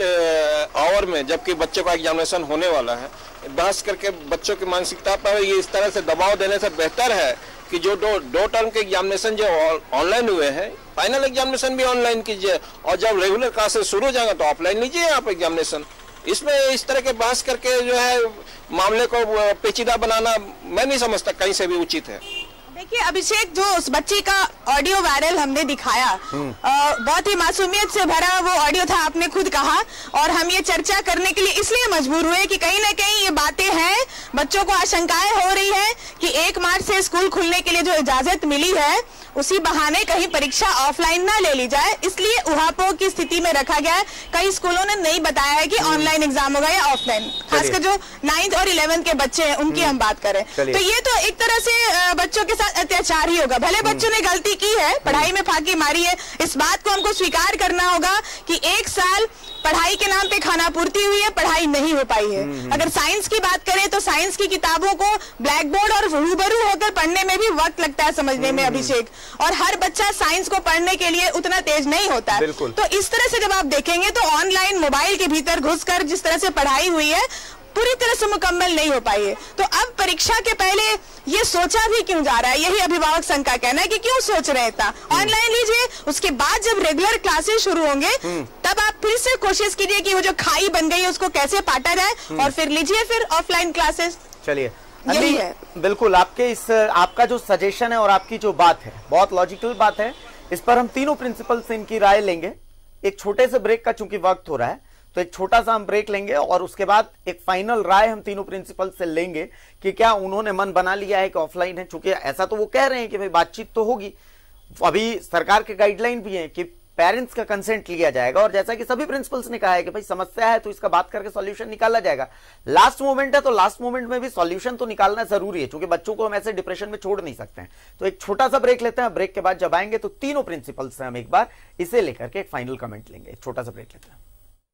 आवर में, जबकि बच्चों का एग्जामिनेशन होने वाला है, बहस करके बच्चों की मानसिकता पर ये इस तरह से दबाव देने से बेहतर है कि जो दो दो टर्म के एग्जामिनेशन जो ऑनलाइन हुए हैं, फाइनल एग्जामिनेशन भी ऑनलाइन कीजिए, और जब रेगुलर क्लासेस शुरू हो जाएगा तो ऑफलाइन लीजिए आप एग्जामिनेशन। इसमें इस तरह के बहस करके जो है मामले को पेचीदा बनाना मैं नहीं समझता कहीं से भी उचित है। देखिए अभिषेक, जो उस बच्ची का ऑडियो वायरल हमने दिखाया, आ, बहुत ही मासूमियत से भरा वो ऑडियो था, आपने खुद कहा, और हम ये चर्चा करने के लिए इसलिए मजबूर हुए कि कहीं ना कहीं ये बातें हैं, बच्चों को आशंकाएं हो रही है कि एक मार्च से स्कूल खुलने के लिए जो इजाजत मिली है उसी बहाने कहीं परीक्षा ऑफलाइन ना ले ली जाए, इसलिए उहापोह की स्थिति में रखा गया है। कई स्कूलों ने नहीं बताया है कि ऑनलाइन एग्जाम होगा या ऑफलाइन, खासकर जो नाइन्थ और इलेवेंथ के बच्चे हैं उनकी हम बात करें तो ये तो एक तरह से बच्चों के साथ अत्याचार ही होगा। भले बच्चों ने गलती की है, पढ़ाई में फाकी मारी है, इस बात को हमको स्वीकार करना होगा कि एक साल पढ़ाई के नाम पे खाना पूर्ति हुई है, पढ़ाई नहीं हो पाई है। अगर साइंस की बात करें तो साइंस की किताबों को ब्लैक बोर्ड और रूबरू होकर पढ़ने में भी वक्त लगता है समझने में अभिषेक, और हर बच्चा साइंस को पढ़ने के लिए उतना तेज नहीं होता है। तो इस तरह से जब आप देखेंगे तो ऑनलाइन मोबाइल के भीतर घुसकर जिस तरह से पढ़ाई हुई है पूरी तरह से मुकम्मल नहीं हो पाई है। तो अब परीक्षा के पहले ये सोचा भी क्यों जा रहा है, यही अभिभावक संघ का कहना है कि क्यों सोच रहे था, ऑनलाइन लीजिए, उसके बाद जब रेगुलर क्लासेस शुरू होंगे तब आप फिर से कोशिश कीजिए कि वो जो खाई बन गई है उसको कैसे पाटा जाए, और फिर लीजिए फिर ऑफलाइन क्लासेस। चलिए, यही है बिल्कुल आपके इस आपका जो सजेशन है और आपकी जो बात है बहुत लॉजिकल बात है। इस पर हम तीनों प्रिंसिपल से इनकी राय लेंगे। एक छोटे से ब्रेक का चूंकि वक्त हो रहा है तो एक छोटा सा हम ब्रेक लेंगे और उसके बाद एक फाइनल राय हम तीनों प्रिंसिपल से लेंगे कि क्या उन्होंने मन बना लिया है कि ऑफलाइन है। चूंकि ऐसा तो वो कह रहे हैं कि भाई बातचीत तो होगी, अभी सरकार के गाइडलाइन भी है कि पेरेंट्स का कंसेंट लिया जाएगा, और जैसा कि सभी प्रिंसिपल्स ने कहा है कि भाई समस्या है तो इसका बात करके सॉल्यूशन निकाला जाएगा। लास्ट मोमेंट है तो लास्ट मोमेंट में भी सॉल्यूशन तो निकालना जरूरी है, क्योंकि बच्चों को हम ऐसे डिप्रेशन में छोड़ नहीं सकते हैं। तो एक छोटा सा ब्रेक लेते हैं, ब्रेक के बाद जब आएंगे तो तीनों प्रिंसिपल्स से हम एक बार इसे लेकर के एक फाइनल कमेंट लेंगे। एक छोटा सा ब्रेक लेते हैं।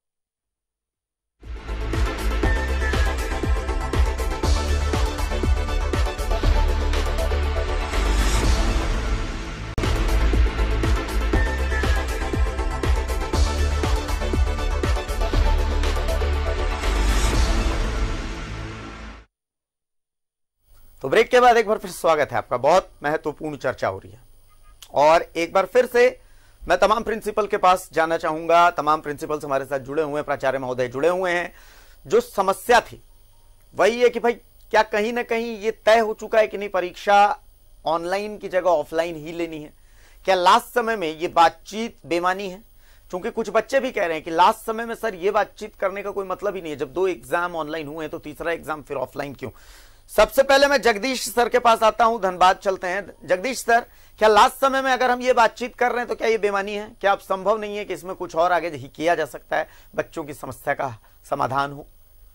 तो ब्रेक के बाद एक बार फिर स्वागत है आपका। बहुत महत्वपूर्ण चर्चा हो रही है और एक बार फिर से मैं तमाम प्रिंसिपल के पास जाना चाहूंगा। तमाम प्रिंसिपल्स हमारे साथ जुड़े हुए हैं, प्राचार्य महोदय जुड़े हुए हैं। जो समस्या थी वही है कि भाई क्या कहीं ना कहीं ये तय हो चुका है कि नहीं परीक्षा ऑनलाइन की जगह ऑफलाइन ही लेनी है? क्या लास्ट समय में ये बातचीत बेमानी है? क्योंकि कुछ बच्चे भी कह रहे हैं कि लास्ट समय में सर ये बातचीत करने का कोई मतलब ही नहीं है, जब दो एग्जाम ऑनलाइन हुए हैं तो तीसरा एग्जाम फिर ऑफलाइन क्यों? सबसे पहले मैं जगदीश सर के पास आता हूं, धनबाद चलते हैं। जगदीश सर, क्या लास्ट समय में अगर हम ये बातचीत कर रहे हैं तो क्या ये बेमानी है? क्या अब संभव नहीं है कि इसमें कुछ और आगे ही किया जा सकता है, बच्चों की समस्या का समाधान हो?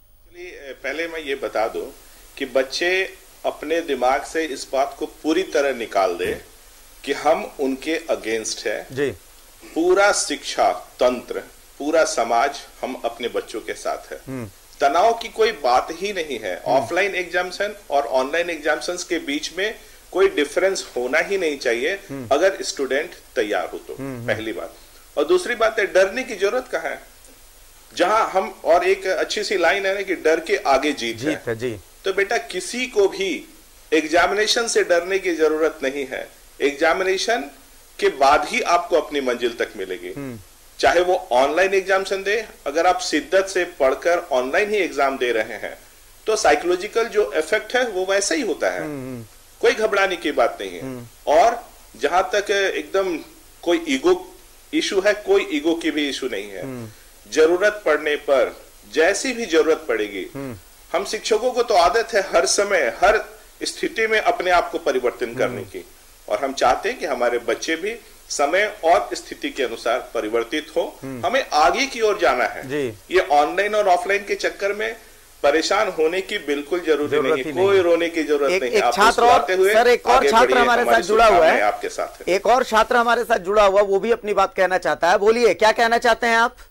पहले मैं ये बता दूं कि बच्चे अपने दिमाग से इस बात को पूरी तरह निकाल दे कि हम उनके अगेंस्ट है जी। पूरा शिक्षा तंत्र, पूरा समाज हम अपने बच्चों के साथ है। तनाव की कोई बात ही नहीं है। ऑफलाइन एग्जामिनेशन और ऑनलाइन एग्जामिनेशन के बीच में कोई डिफरेंस होना ही नहीं चाहिए अगर स्टूडेंट तैयार हो तो, पहली बात। और दूसरी बात है, डरने की जरूरत कहाँ है? जहां हम, और एक अच्छी सी लाइन है ना कि डर के आगे जीत, जीत है, है जी। तो बेटा किसी को भी एग्जामिनेशन से डरने की जरूरत नहीं है। एग्जामिनेशन के बाद ही आपको अपनी मंजिल तक मिलेगी, चाहे वो ऑनलाइन एग्जामिनेशन दे। अगर आप शिद्दत से पढ़कर ऑनलाइन ही एग्जाम दे रहे हैं तो साइकोलॉजिकल जो इफेक्ट है वो वैसा ही होता है, कोई घबराने की बात नहीं है। और जहां तक एकदम कोई ईगो इशू है, कोई ईगो की भी इशू नहीं है। जरूरत पड़ने पर, जैसी भी जरूरत पड़ेगी, हम शिक्षकों को तो आदत है हर समय हर स्थिति में अपने आप को परिवर्तन करने की, और हम चाहते हैं कि हमारे बच्चे भी समय और स्थिति के अनुसार परिवर्तित हो। हमें आगे की ओर जाना है जी। ये ऑनलाइन और ऑफलाइन के चक्कर में परेशान होने की बिल्कुल जरूरत नहीं है, कोई रोने की जरूरत एक, नहीं है। एक छात्र और सर एक और छात्र हमारे साथ जुड़ा हुआ है, आपके साथ है। एक और छात्र हमारे साथ जुड़ा हुआ, वो भी अपनी बात कहना चाहता है। बोलिए, क्या कहना चाहते हैं आप?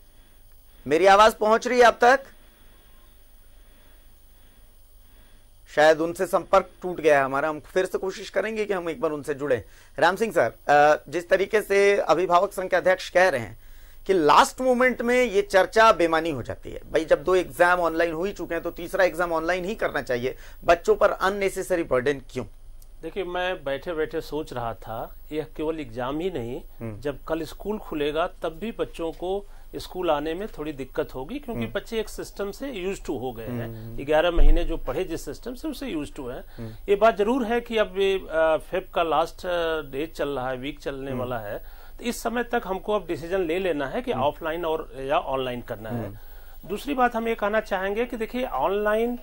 मेरी आवाज पहुंच रही है आप तक? शायद उनसे संपर्क टूट गया है हमारा, हम फिर से कोशिश करेंगे कि हम एक बार उनसे जुड़े। राम सिंह सर, जिस तरीके से अभिभावक संघ के अध्यक्ष कह रहे हैं कि लास्ट मोमेंट में ये चर्चा बेमानी हो जाती है, भाई जब दो एग्जाम ऑनलाइन हो ही चुके हैं तो तीसरा एग्जाम ऑनलाइन ही करना चाहिए, बच्चों पर अननेसेसरी बर्डन क्यों? देखिए, मैं बैठे बैठे सोच रहा था यह केवल एग्जाम ही नहीं, जब कल स्कूल खुलेगा तब भी बच्चों को स्कूल आने में थोड़ी दिक्कत होगी, क्योंकि बच्चे एक सिस्टम से यूज टू हो गए हैं। ग्यारह महीने जो पढ़े जिस सिस्टम से उसे यूज टू है। ये बात जरूर है कि अब ये फेब का लास्ट डे चल रहा है, वीक चलने वाला है, तो इस समय तक हमको अब डिसीजन ले लेना है कि ऑफलाइन और या ऑनलाइन करना है। दूसरी बात हम ये कहना चाहेंगे कि देखिए, ऑनलाइन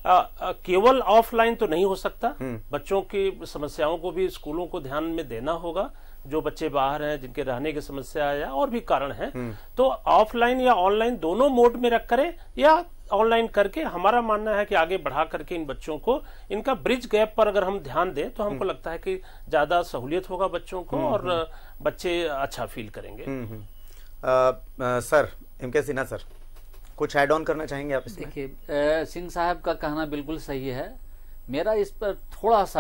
केवल ऑफलाइन तो नहीं हो सकता, बच्चों की समस्याओं को भी स्कूलों को ध्यान में देना होगा। जो बच्चे बाहर हैं, जिनके रहने की समस्या है या और भी कारण है, तो ऑफलाइन या ऑनलाइन दोनों मोड में रख करें या ऑनलाइन करके, हमारा मानना है कि आगे बढ़ा करके इन बच्चों को, इनका ब्रिज गैप पर अगर हम ध्यान दें तो हमको लगता है कि ज्यादा सहूलियत होगा बच्चों को और बच्चे अच्छा फील करेंगे। आ, आ, sir M K Sinha sir, कुछ ऐड ऑन करना चाहेंगे आप इसमें? देखिए, सिंह साहब का कहना बिल्कुल सही है, मेरा इस पर थोड़ा सा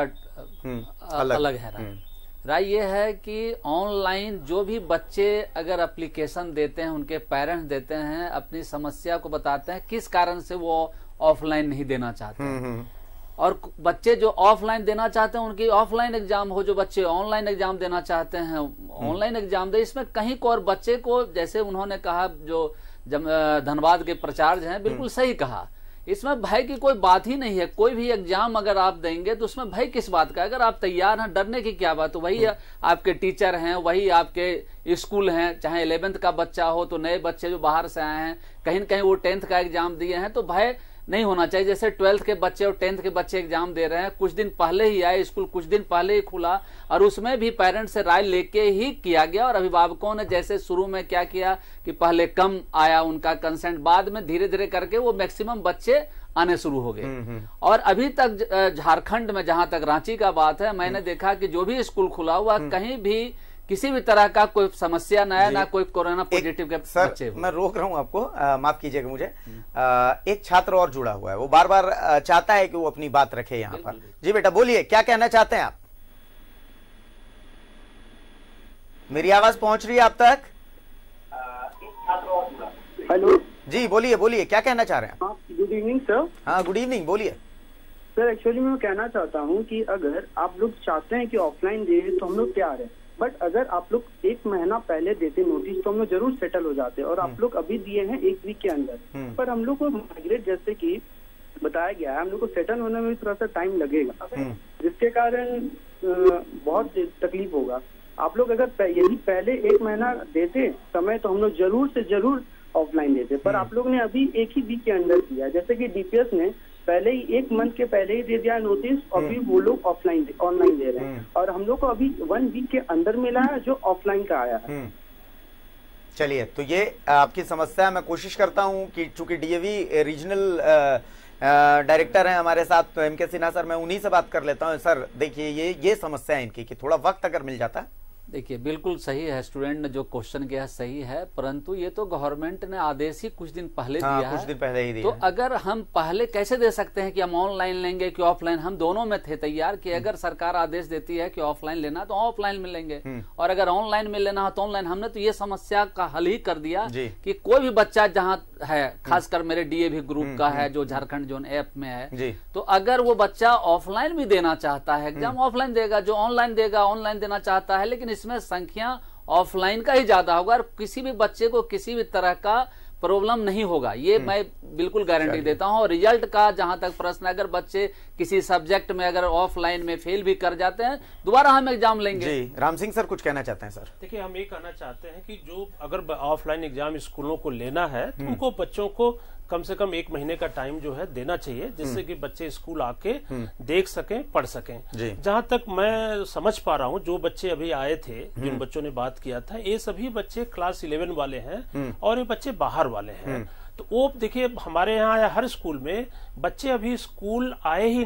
अलग, अलग है राय। राय ये है कि ऑनलाइन जो भी बच्चे अगर एप्लीकेशन देते हैं, उनके पेरेंट्स देते हैं, अपनी समस्या को बताते हैं किस कारण से वो ऑफलाइन नहीं देना चाहते हैं, और बच्चे जो ऑफलाइन देना चाहते हैं उनकी ऑफलाइन एग्जाम हो, जो बच्चे ऑनलाइन एग्जाम देना चाहते हैं ऑनलाइन एग्जाम दे। इसमें कहीं को और बच्चे को, जैसे उन्होंने कहा, जो धनबाद के प्राचार्य हैं, बिल्कुल सही कहा, इसमें भय की कोई बात ही नहीं है। कोई भी एग्जाम अगर आप देंगे तो उसमें भय किस बात का? अगर आप तैयार हैं, डरने की क्या बात? तो वही आपके टीचर हैं, वही आपके स्कूल हैं, चाहे इलेवेंथ का बच्चा हो तो नए बच्चे जो बाहर से आए हैं, कहीं न कहीं वो टेंथ का एग्जाम दिए हैं, तो भय नहीं होना चाहिए। जैसे ट्वेल्थ के बच्चे और टेंथ के बच्चे एग्जाम दे रहे हैं, कुछ दिन पहले ही आए स्कूल, कुछ दिन पहले ही खुला, और उसमें भी पेरेंट्स से राय लेके ही किया गया। और अभिभावकों ने जैसे शुरू में क्या किया कि पहले कम आया उनका कंसेंट, बाद में धीरे धीरे करके वो मैक्सिमम बच्चे आने शुरू हो गए। और अभी तक झारखंड में, जहां तक रांची का बात है, मैंने देखा कि जो भी स्कूल खुला हुआ, कहीं भी किसी भी तरह का कोई समस्या ना है, ना कोई कोरोना पॉजिटिव के सर, बच्चे हो। मैं रोक रहा हूं आपको, आ, माफ कीजिएगा मुझे। आ, एक छात्र और जुड़ा हुआ है, वो बार बार चाहता है कि वो अपनी बात रखे यहाँ पर। जी बेटा बोलिए, क्या कहना चाहते हैं आप? मेरी आवाज पहुंच रही है आप तक? हेलो जी, बोलिए बोलिए, क्या कहना चाह रहे हैं? Good evening sir. हाँ, गुड इवनिंग, बोलिए सर। एक्चुअली मैं कहना चाहता हूँ कि अगर आप लोग चाहते हैं कि ऑफलाइन दे तो हम लोग तैयार है, बट अगर आप लोग एक महीना पहले देते नोटिस तो हम लोग जरूर सेटल हो जाते, और आप लोग अभी दिए हैं एक वीक के अंदर, पर हम लोग को माइग्रेट, जैसे कि बताया गया है, हम लोग को सेटल होने में भी थोड़ा सा टाइम लगेगा, जिसके कारण बहुत तकलीफ होगा। आप लोग अगर यही पहले एक महीना देते समय तो हम लोग जरूर से जरूर ऑफलाइन देते, पर आप लोग ने अभी एक ही वीक के अंदर किया। जैसे कि डीपीएस ने पहले ही एक मंथ के पहले ही दे दिया नोटिस, और अभी वो लोग ऑफलाइन ऑनलाइन दे रहे हैं, और हम लोग को अभी वन वीक के अंदर मिला है जो ऑफलाइन का आया है। चलिए, तो ये आपकी समस्या, मैं कोशिश करता हूं कि चूंकि डीएवी रीजनल डायरेक्टर हैं हमारे साथ, तो एम के सिन्हा सर, मैं उन्हीं से बात कर लेता हूं। सर देखिए, ये ये समस्या है इनकी कि थोड़ा वक्त अगर मिल जाता। देखिए, बिल्कुल सही है, स्टूडेंट ने जो क्वेश्चन किया सही है, परंतु ये तो गवर्नमेंट ने आदेश ही कुछ दिन पहले हाँ, दिया कुछ है, दिन पहले ही दिया तो है। अगर हम पहले कैसे दे सकते हैं कि हम ऑनलाइन लेंगे कि ऑफलाइन? हम दोनों में थे तैयार कि अगर सरकार आदेश देती है कि ऑफलाइन लेना तो ऑफलाइन में लेंगे, और अगर ऑनलाइन में लेना हो तो ऑनलाइन। हमने तो ये समस्या का हल ही कर दिया कि कोई भी बच्चा जहाँ है, खासकर मेरे डीएवी ग्रुप का है जो झारखंड जोन ऐप में है, तो अगर वो बच्चा ऑफलाइन भी देना चाहता है एग्जाम, ऑफलाइन देगा, जो ऑनलाइन देगा ऑनलाइन देना चाहता है, लेकिन इसमें संख्या ऑफलाइन का ही ज्यादा होगा, और किसी भी बच्चे को किसी भी तरह का प्रॉब्लम नहीं होगा, ये मैं बिल्कुल गारंटी देता हूं। और रिजल्ट का जहां तक प्रश्न, अगर बच्चे किसी सब्जेक्ट में अगर ऑफलाइन में फेल भी कर जाते हैं, दोबारा हम एग्जाम लेंगे। जी, राम सिंह सर कुछ कहना चाहते हैं? सर देखिए, हम ये कहना चाहते हैं कि जो अगर ऑफलाइन एग्जाम स्कूलों को लेना है तो उनको बच्चों को कम से कम एक महीने का टाइम जो है देना चाहिए, जिससे कि बच्चे स्कूल आके देख सकें, पढ़ सकें। जहां तक मैं समझ पा रहा हूं, जो बच्चे अभी आए थे, जिन बच्चों ने बात किया था, ये सभी बच्चे क्लास इलेवन वाले हैं और ये बच्चे बाहर वाले हैं। तो वो देखिए, हमारे यहाँ हर स्कूल में बच्चे अभी स्कूल आए ही नहीं,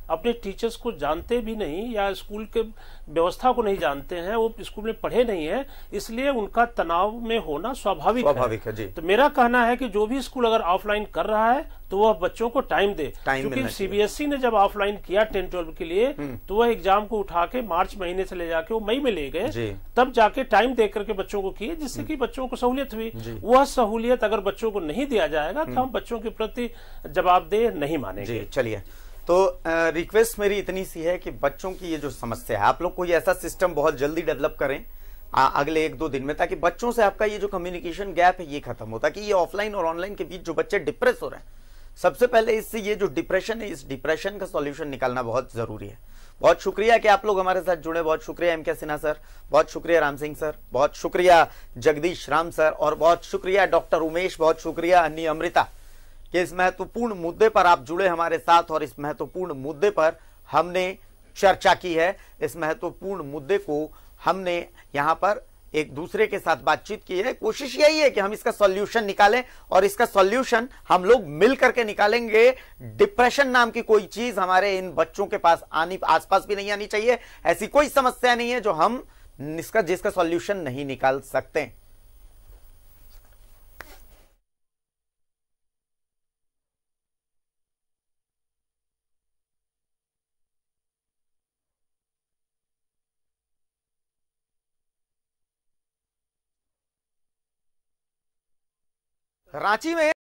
अपने टीचर्स को जानते भी नहीं या स्कूल के व्यवस्था को नहीं जानते हैं, वो स्कूल में पढ़े नहीं है, इसलिए उनका तनाव में होना स्वाभाविक स्वाभाविक है जी। तो मेरा कहना है कि जो भी स्कूल अगर ऑफलाइन कर रहा है तो वह बच्चों को टाइम दे, क्योंकि सीबीएसई ने जब ऑफलाइन किया टेन ट्वेल्व के लिए तो वह एग्जाम को उठा के मार्च महीने से ले जाके वो मई में ले गए, तब जाके टाइम दे करके बच्चों को किए, जिससे कि बच्चों को सहूलियत हुई। वह सहूलियत अगर बच्चों को नहीं दिया जाएगा तो हम बच्चों के प्रति जवाबदेह नहीं मानेंगे। चलिए, तो रिक्वेस्ट मेरी इतनी सी है कि बच्चों की ये जो समस्या है, आप लोग कोई ऐसा सिस्टम बहुत जल्दी डेवलप करें आ, अगले एक दो दिन में, ताकि बच्चों से आपका ये जो कम्युनिकेशन गैप है ये खत्म हो, ताकि ये ऑफलाइन और ऑनलाइन के बीच जो बच्चे डिप्रेस हो रहे हैं, सबसे पहले इससे ये जो डिप्रेशन है, इस डिप्रेशन का सॉल्यूशन निकालना बहुत जरूरी है। बहुत शुक्रिया कि आप लोग हमारे साथ जुड़े, बहुत शुक्रिया एम के सिन्हा सर, बहुत शुक्रिया राम सिंह सर, बहुत शुक्रिया जगदीश राम सर, और बहुत शुक्रिया डॉक्टर उमेश, बहुत शुक्रिया अन्नी अमृता कि इस महत्वपूर्ण मुद्दे पर आप जुड़े हमारे साथ और इस महत्वपूर्ण मुद्दे पर हमने चर्चा की है। इस महत्वपूर्ण मुद्दे को हमने यहाँ पर एक दूसरे के साथ बातचीत की है। कोशिश यही है कि हम इसका सॉल्यूशन निकालें और इसका सॉल्यूशन हम लोग मिल करके निकालेंगे। डिप्रेशन नाम की कोई चीज हमारे इन बच्चों के पास आनी आसपास भी नहीं आनी चाहिए। ऐसी कोई समस्या नहीं है जो हम इसका जिसका सॉल्यूशन नहीं निकाल सकते। रांची में